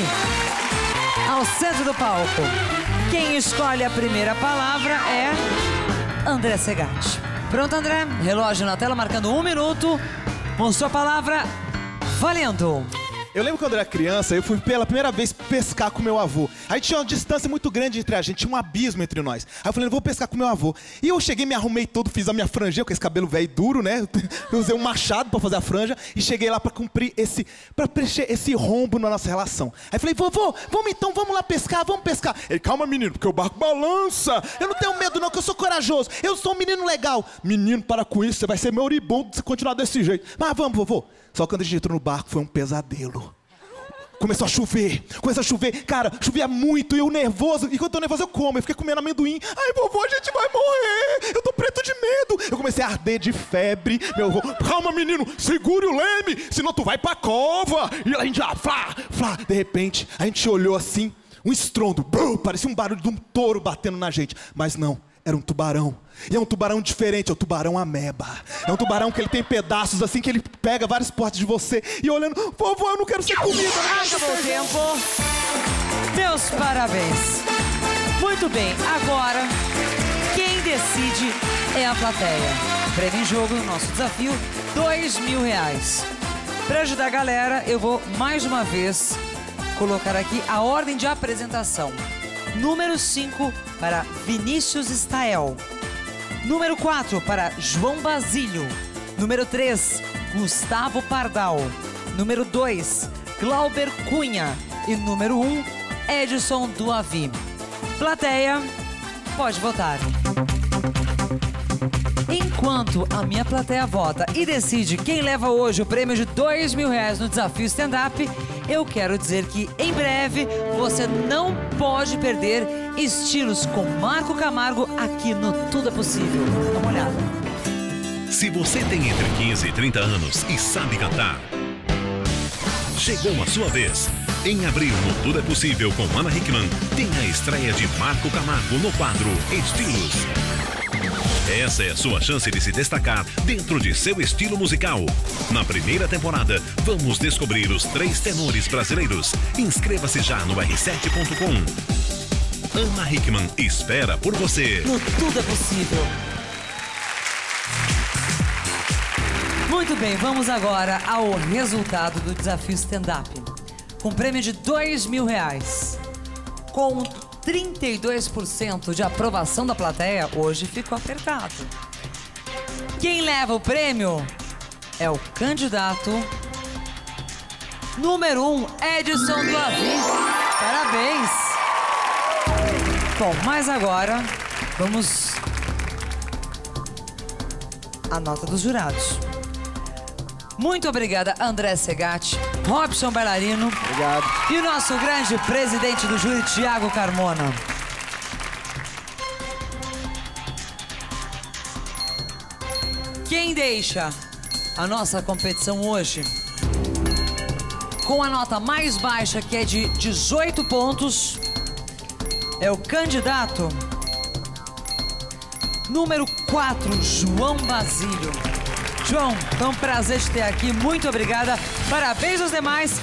Ao centro do palco. Quem escolhe a primeira palavra é André Segatti. Pronto, André? Relógio na tela, marcando um minuto. Mostrou a palavra. Valendo. Eu lembro quando eu era criança, eu fui pela primeira vez pescar com meu avô. Aí tinha uma distância muito grande entre a gente, tinha um abismo entre nós. Aí eu falei, eu vou pescar com meu avô. E eu cheguei, me arrumei todo, fiz a minha franjinha com esse cabelo velho duro, né? Eu usei um machado pra fazer a franja e cheguei lá pra cumprir esse, pra preencher esse rombo na nossa relação. Aí eu falei, vovô, vamos então, vamos lá pescar, vamos pescar. Ele, calma menino, porque o barco balança. Eu não tenho medo não, que eu sou corajoso. Eu sou um menino legal. Menino, para com isso, você vai ser meu oribundo se continuar desse jeito. Mas vamos, vovô. Só que quando a gente entrou no barco foi um pesadelo. Começou a chover, começou a chover. Cara, chovia muito e eu nervoso. E quando eu tô nervoso eu como, eu fiquei comendo amendoim. Ai, vovô, a gente vai morrer. Eu tô preto de medo. Eu comecei a arder de febre. Meu avô, calma menino, segure o leme, senão tu vai pra cova. E a gente já, flá, flá. De repente, a gente olhou assim, um estrondo. Brum, parecia um barulho de um touro batendo na gente. Mas não, era um tubarão. E é um tubarão diferente, é o tubarão ameba. É um tubarão que ele tem pedaços assim, que ele pega várias partes de você. E olhando, vovô, eu não quero ser comida. Acabou o tempo. Meus parabéns. Muito bem, agora quem decide é a plateia. Prêmio em jogo no nosso desafio, dois mil reais. Para ajudar a galera, eu vou mais uma vez colocar aqui a ordem de apresentação. Número cinco para Vinícius Stael. Número quatro para João Basílio. Número três, Gustavo Pardal. Número dois, Glauber Cunha. E número um, Edson Duavi. Plateia, pode votar. Enquanto a minha plateia vota e decide quem leva hoje o prêmio de dois mil reais no desafio stand-up, eu quero dizer que em breve você não pode perder estilos com Marco Camargo aqui no Tudo é Possível. Dá uma olhada. Se você tem entre quinze e trinta anos e sabe cantar, chegou a sua vez. Em abril, no Tudo é Possível com Ana Hickman, tem a estreia de Marco Camargo no quadro Estilos. Essa é a sua chance de se destacar dentro de seu estilo musical. Na primeira temporada, vamos descobrir os três tenores brasileiros. Inscreva-se já no R sete ponto com. Ana Hickman espera por você. No Tudo é Possível. Muito bem, vamos agora ao resultado do desafio stand-up. Com prêmio de dois mil reais. Com trinta e dois por cento de aprovação da plateia, hoje ficou apertado. Quem leva o prêmio é o candidato número um, Edson Duavi. Parabéns! Bom, mas agora vamos à nota dos jurados. Muito obrigada, André Segatti, Robson Bailarino. Obrigado. E o nosso grande presidente do júri, Tiago Carmona. Quem deixa a nossa competição hoje com a nota mais baixa, que é de dezoito pontos, é o candidato número quatro, João Basílio. João, foi um prazer te ter aqui. Muito obrigada. Parabéns aos demais.